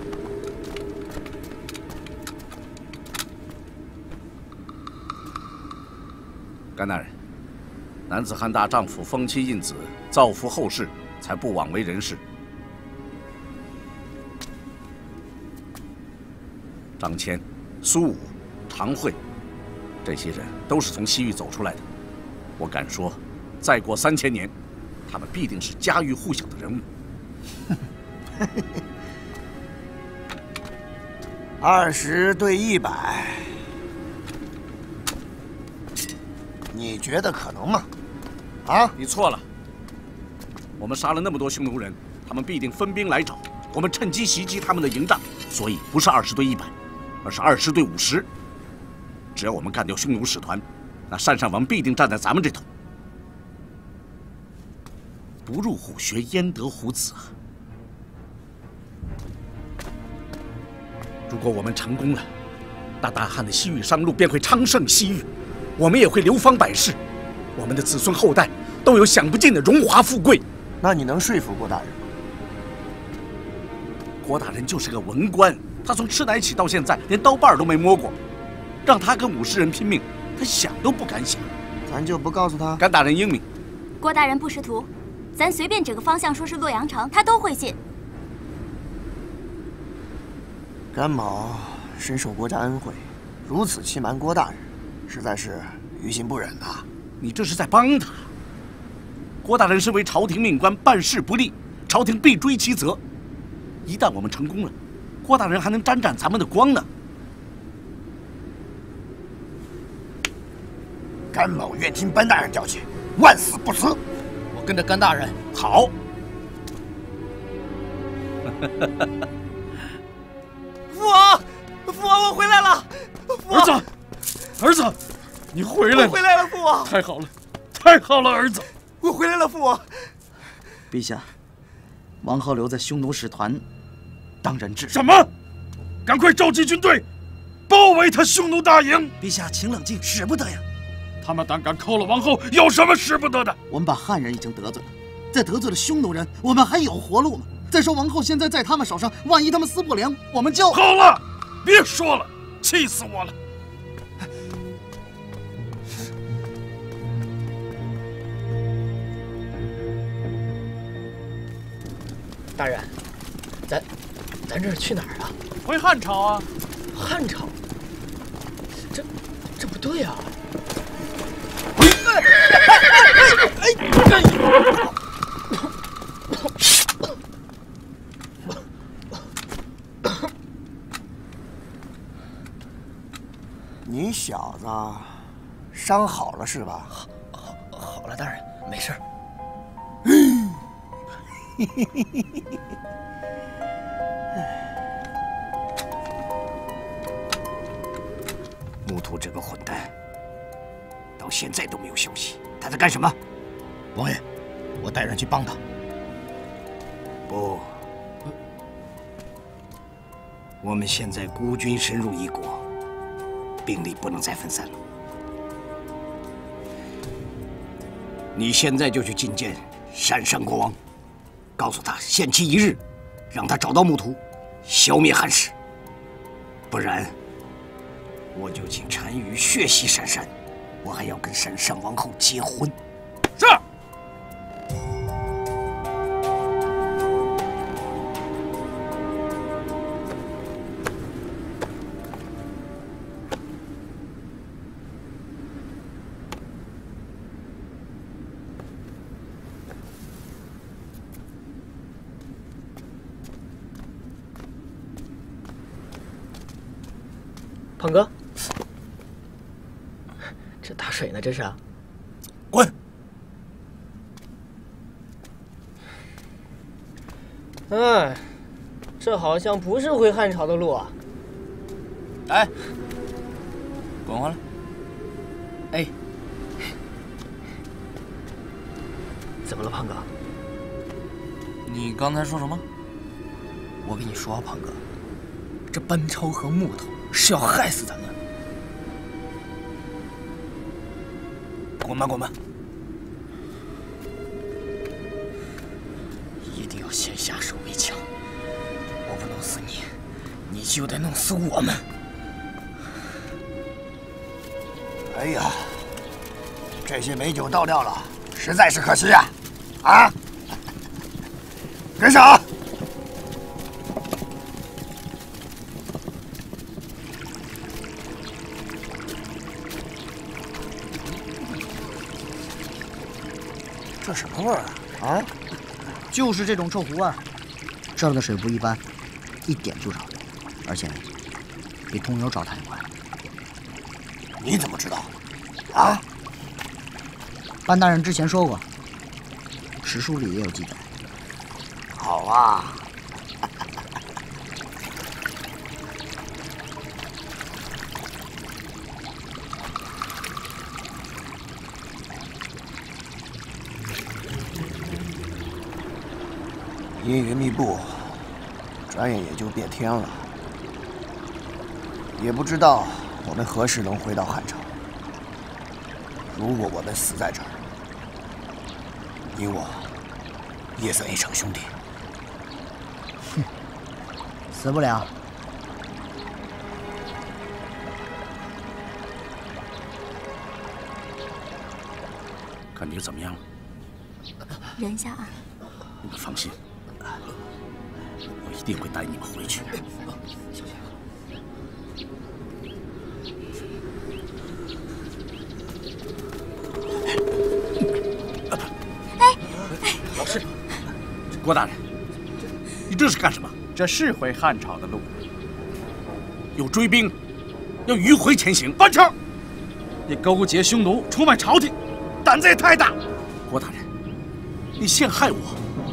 甘大人，男子汉大丈夫，封妻印子，造福后世，才不枉为人师。张骞、苏武、常惠，这些人都是从西域走出来的。我敢说，再过三千年，他们必定是家喻户晓的人物。 二十对一百，你觉得可能吗？啊？ 你错了。我们杀了那么多匈奴人，他们必定分兵来找，我们趁机袭击他们的营帐，所以不是二十对一百，而是二十对五十。只要我们干掉匈奴使团，那鄯善王必定站在咱们这头。不入虎穴，焉得虎子啊！如果我们成功了，那大汉的西域商路便会昌盛西域，我们也会流芳百世，我们的子孙后代都有享不尽的荣华富贵。 那你能说服郭大人吗？ 郭大人就是个文官，他从吃奶起到现在连刀把都没摸过，让他跟五十人拼命，他想都不敢想。 咱就不告诉他。 甘大人英明。 郭大人不识图，咱随便指个方向说是洛阳城，他都会信。 甘某深受国家恩惠，如此欺瞒郭大人，实在是于心不忍呐。 你这是在帮他。郭大人身为朝廷命官，办事不力，朝廷必追其责。一旦我们成功了，郭大人还能沾沾咱们的光呢。 甘某愿听班大人调遣，万死不辞。 我跟着甘大人。 好。 父王，父王，我回来了！ 儿子，儿子，你回来了！ 我回来了，父王！ 太好了，太好了，儿子！ 我回来了，父王。 陛下，王后留在匈奴使团当人质。 什么？赶快召集军队，包围他匈奴大营！ 陛下，请冷静，使不得呀！ 他们胆敢扣了王后，有什么使不得的？ 我们把汉人已经得罪了，再得罪了匈奴人，我们还有活路吗？再说王后现在在他们手上，万一他们撕破脸，我们就…… 好了， 别说了，气死我了！ 大人，咱咱这是去哪儿啊？ 回汉朝啊！ 汉朝？这这不对啊！ 你小子伤好了是吧？ 好，好，好了，大人，没事。 木图这个混蛋，到现在都没有消息，他在干什么？ 王爷，我带人去帮他。 不，我们现在孤军深入一国，兵力不能再分散了。你现在就去觐见鄯善国王，告诉他限期一日，让他找到木图，消灭汉室。不然，我就请单于血洗鄯善，我还要跟鄯善王后结婚。 是。 胖哥，这打水呢？这是？ 滚！ 哎，这好像不是回汉朝的路啊！ 哎，滚回来！ 哎，怎么了，胖哥？ 你刚才说什么？ 我跟你说啊，胖哥，这班超和木头是要害死咱们。 滚吧，滚吧！ 一定要先下手为强。我不弄死你，你就得弄死我们。 哎呀，这些美酒倒掉了，实在是可惜呀！啊，跟上！这什么味儿啊？啊， 就是这种臭糊味儿。这儿的水不一般，一点就着，而且比通油着炭快。 你怎么知道？啊？ 班大人之前说过，史书里也有记载。 好啊。阴云密布，转眼也就变天了。也不知道我们何时能回到汉朝。如果我们死在这儿，你我也算一场兄弟。 哼，死不了。 看你怎么样了？ 忍下啊！ 你们放心。我一定会带你们回去。 小心！ 哎哎， 老师，郭大人，你这是干什么？ 这是回汉朝的路， 有追兵，要迂回前行。 班超，你勾结匈奴，出卖朝廷，胆子也太大！ 郭大人，你陷害我。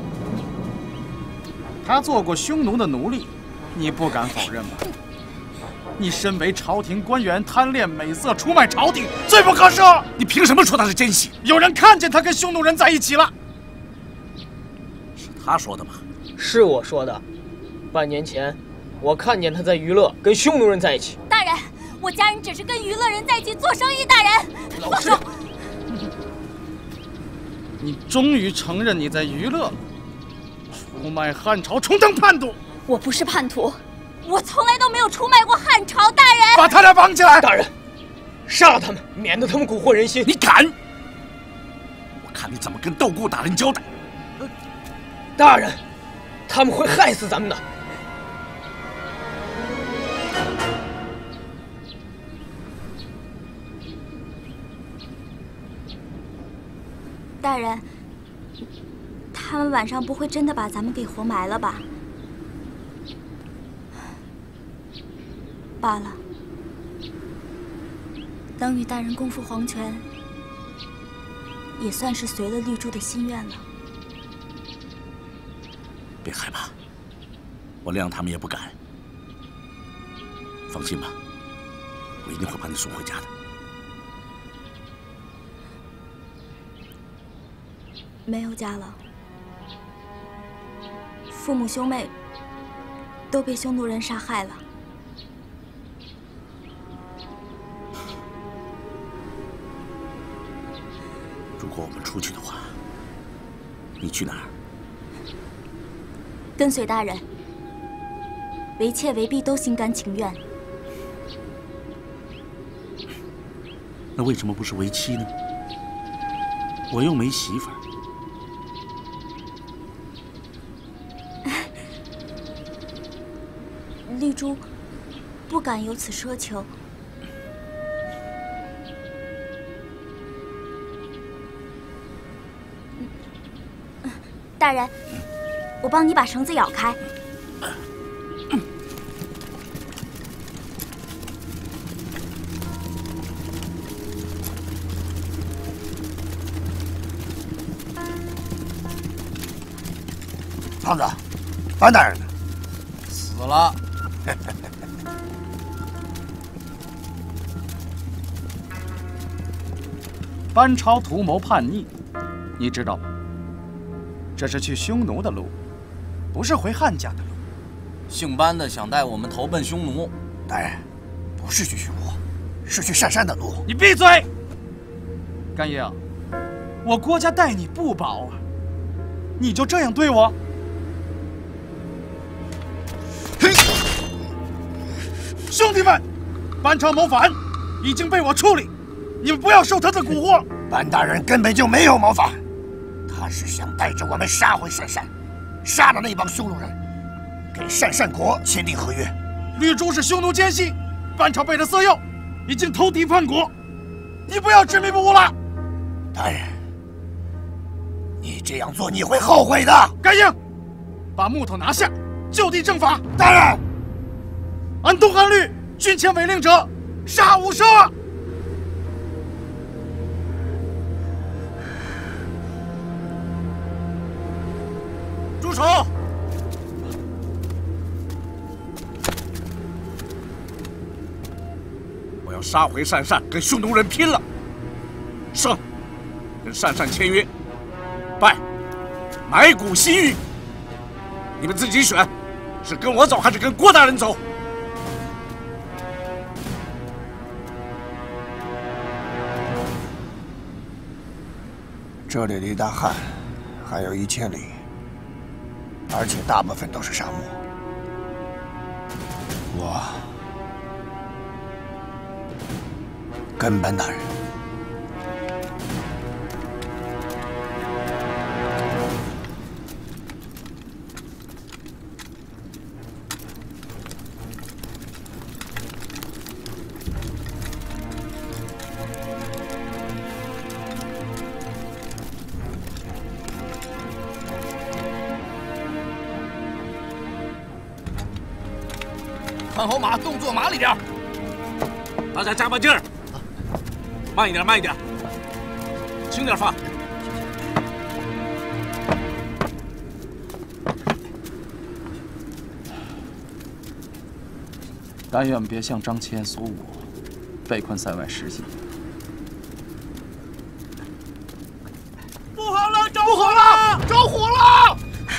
他做过匈奴的奴隶，你不敢否认吧？你身为朝廷官员，贪恋美色，出卖朝廷，罪不可赦！ 你凭什么说他是奸细？ 有人看见他跟匈奴人在一起了。 是他说的吗？ 是我说的。半年前，我看见他在娱乐跟匈奴人在一起。 大人，我家人只是跟娱乐人在一起做生意。大人，放手！ 你终于承认你在娱乐了。出卖汉朝，充当叛徒！ 我不是叛徒， 我从来都没有出卖过汉朝，大人。 把他俩绑起来！ 大人，杀了他们，免得他们蛊惑人心。 你敢？我看你怎么跟窦固大人交代。 大人，他们会害死咱们的。 大人，他们晚上不会真的把咱们给活埋了吧？罢了，能与大人共赴黄泉，也算是随了绿珠的心愿了。 别害怕，我谅他们也不敢。放心吧，我一定会把你送回家的。 没有家了，父母兄妹都被匈奴人杀害了。 如果我们出去的话，你去哪儿？ 跟随大人，为妾为婢都心甘情愿。 那为什么不是为妻呢？我又没媳妇儿。 绿珠不敢有此奢求。大人，我帮你把绳子咬开。 胖子，班大人呢？ 死了。 班超图谋叛逆，你知道吗？这是去匈奴的路，不是回汉家的路。 姓班的想带我们投奔匈奴。 大人，不是去匈奴，是去鄯善的路。 你闭嘴！甘英，我国家待你不薄啊，你就这样对我？兄弟们，班超谋反，已经被我处理，你们不要受他的蛊惑。 班大人根本就没有谋反，他是想带着我们杀回鄯善，杀了那帮匈奴人，给鄯善国签订合约。 绿珠是匈奴奸细，班超被他色诱，已经投敌叛国，你不要执迷不悟了。 大人，你这样做你会后悔的。 甘英，把木头拿下，就地正法。 大人， 按东汉律，军前违令者，杀无赦。 住手！我要杀回鄯善，跟匈奴人拼了。胜，跟鄯善签约；败，埋骨西域。你们自己选，是跟我走还是跟郭大人走？ 这里离大汉还有一千里，而且大部分都是沙漠。我跟班大人。 看好马，动作麻利点，大家加把劲儿，慢一点，慢一点，轻点放。 但愿别像张骞所我，被困塞外十几年。 不好了，着火了，着火了！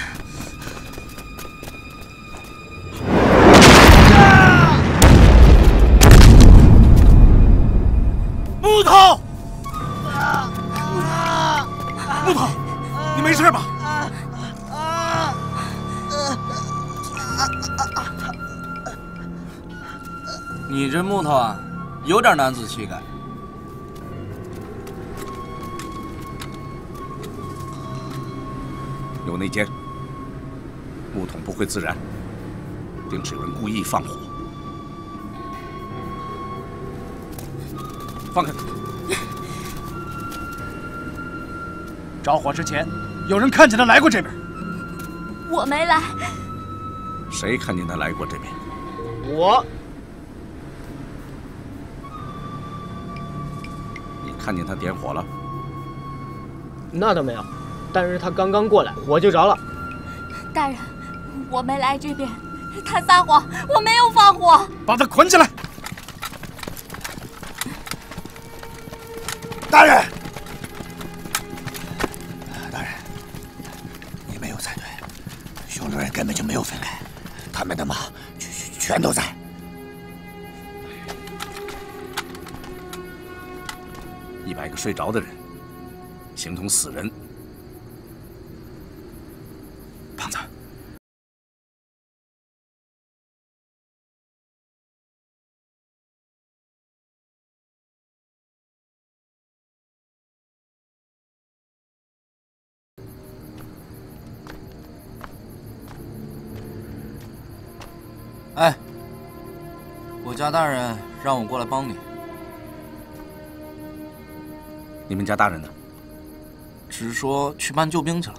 木头，木头，你没事吧？ 你这木头啊，有点男子气概。 有内奸，木桶不会自燃，定是有人故意放火。放开他！ 着火之前，有人看见他来过这边。 我没来。 谁看见他来过这边？ 我。 你看见他点火了？ 那倒没有，但是他刚刚过来，火就着了。 大人，我没来这边，他撒谎，我没有放火。 把他捆起来。 大人，大人，你没有猜对，匈奴人根本就没有分开，他们的马全全都在。 一百个睡着的人，形同死人。 胖子， 哎，我家大人让我过来帮你。 你们家大人呢？ 只是说去搬救兵去了。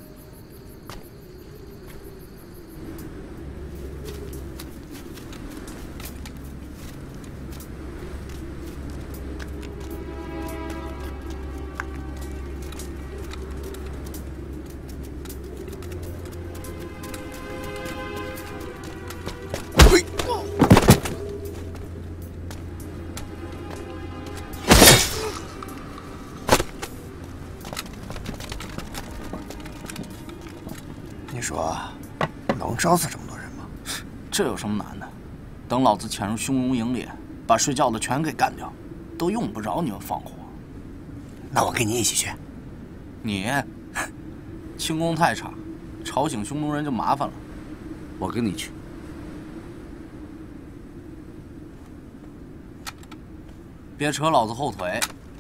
你说能烧死这么多人吗？ 这有什么难的？等老子潜入匈奴营里，把睡觉的全给干掉，都用不着你们放火。 那我跟你一起去。 你轻功太差，吵醒匈奴人就麻烦了。 我跟你去。 别扯老子后腿。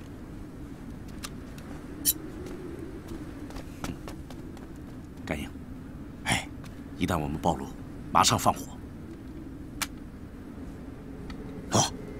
甘英，哎，一旦我们暴露，马上放火。 走。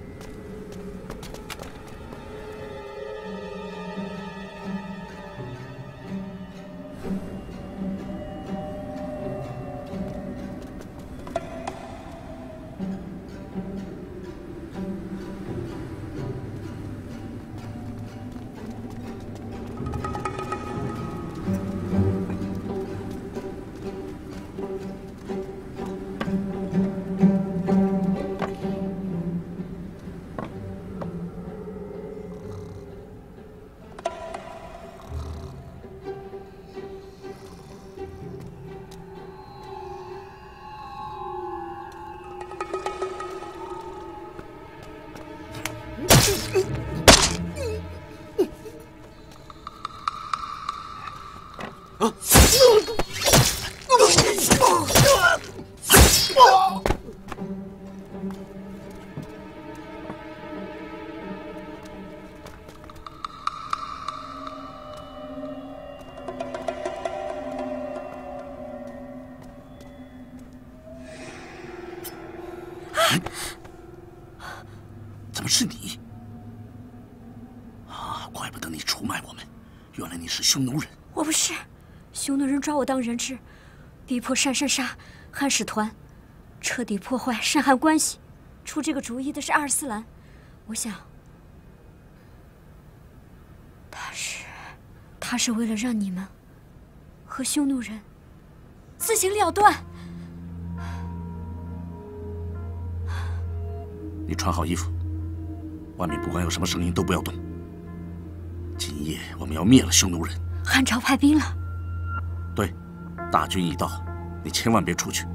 怎么是你？啊，怪不得你出卖我们，原来你是匈奴人。 我不是，匈奴人抓我当人质，逼迫鄯善杀汉使团，彻底破坏善汉关系。出这个主意的是阿尔斯兰，我想，他是，他是为了让你们和匈奴人自行了断。 你穿好衣服，外面不管有什么声音都不要动。今夜我们要灭了匈奴人。 汉朝派兵了。 对，大军已到，你千万别出去。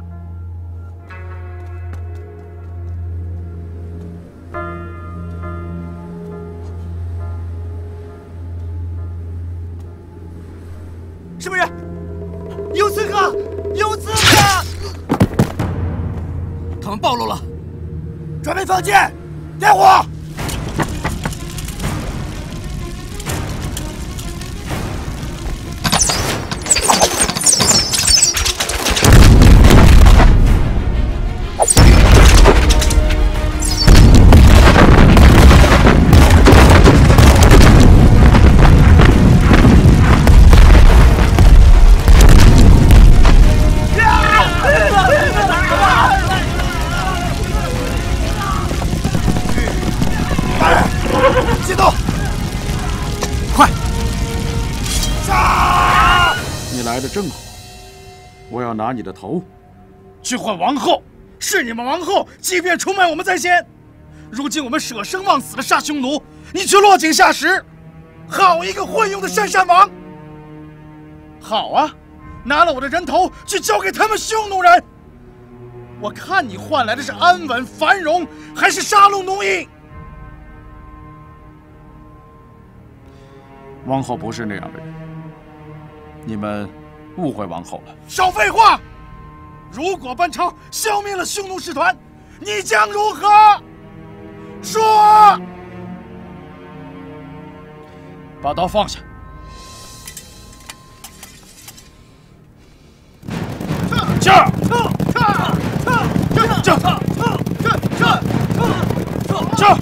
什么人？有刺客！有刺客！ 他们暴露了。 准备放箭，点火！ 来的正好，我要拿你的头去换王后。是你们王后欺骗出卖我们在先，如今我们舍生忘死的杀匈奴，你却落井下石。好一个混用的鄯善王！好啊，拿了我的人头去交给他们匈奴人，我看你换来的是安稳繁荣，还是杀戮奴役？ 王后不是那样的人，你们误会王后了。 少废话！如果班超消灭了匈奴使团，你将如何？说！把刀放下。驾！驾！驾！驾！驾！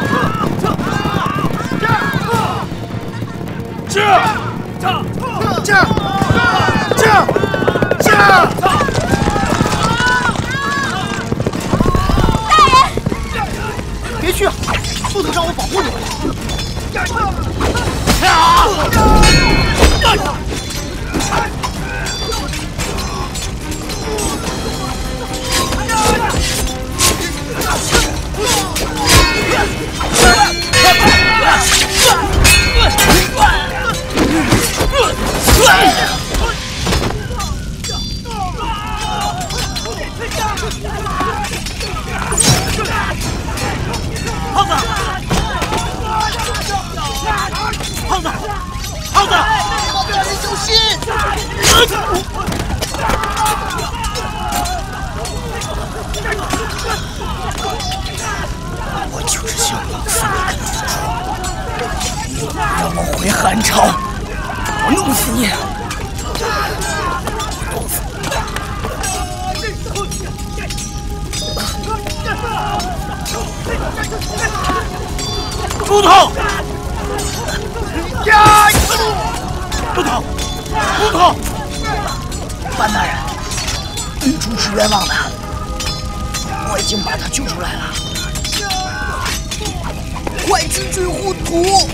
驾！驾！驾！驾！ 大人，别去，不能让我保护你。胖子，胖子，胖子，大人小心！我就是想弄死你个猪！你让我回汉朝，我弄死你！我弄死你！猪头！呀！猪头！猪头！班大人，玉珠是冤枉的，我已经把他救出来了。快去追护图！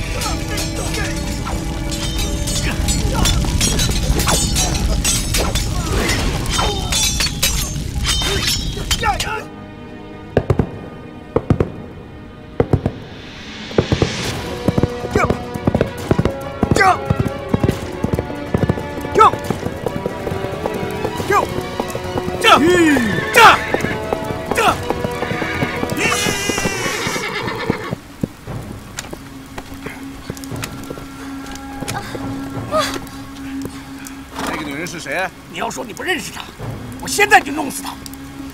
谁？ 你要说你不认识他，我现在就弄死他！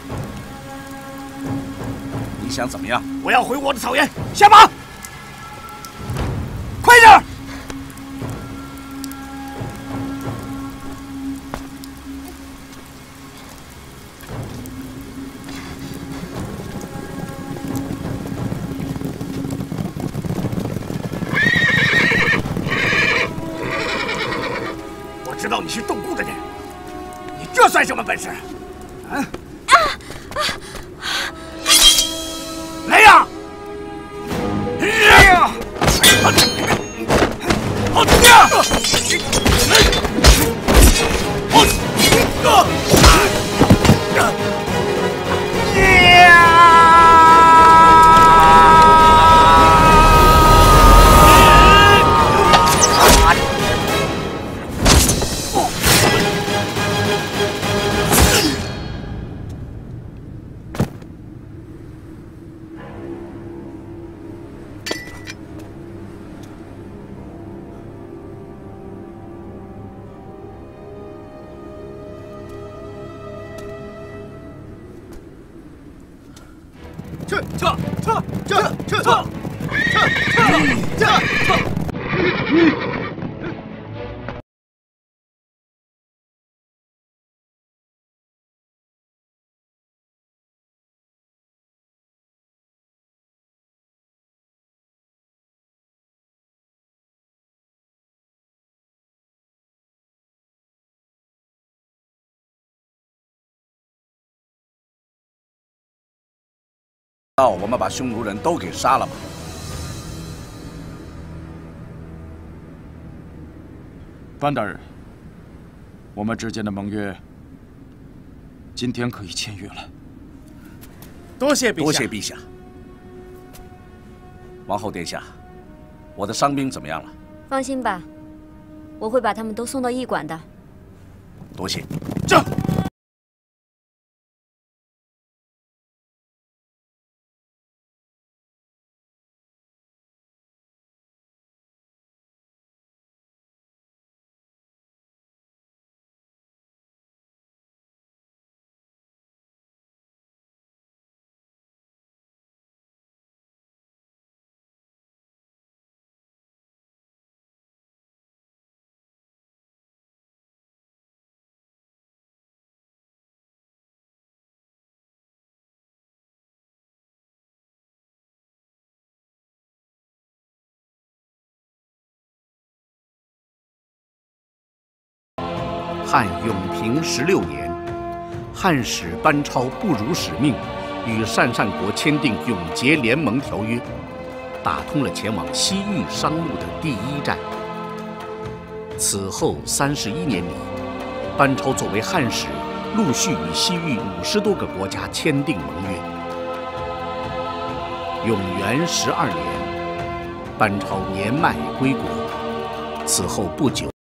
你想怎么样？ 我要回我的草原，下马！快点！我知道你是斗固的人，你这算什么本事？啊！啊啊！来呀！来呀！好呀！ 撤撤撤撤撤撤撤撤！ 到我们把匈奴人都给杀了吧。 班大人，我们之间的盟约今天可以签约了。 多谢陛下。 多谢陛下。王后殿下，我的伤兵怎么样了？ 放心吧，我会把他们都送到驿馆的。 多谢。 这。 汉永平十六年，汉使班超不辱使命，与鄯善国签订永结联盟条约，打通了前往西域商路的第一站。此后三十一年里，班超作为汉使，陆续与西域五十多个国家签订盟约。永元十二年，班超年迈归国，此后不久。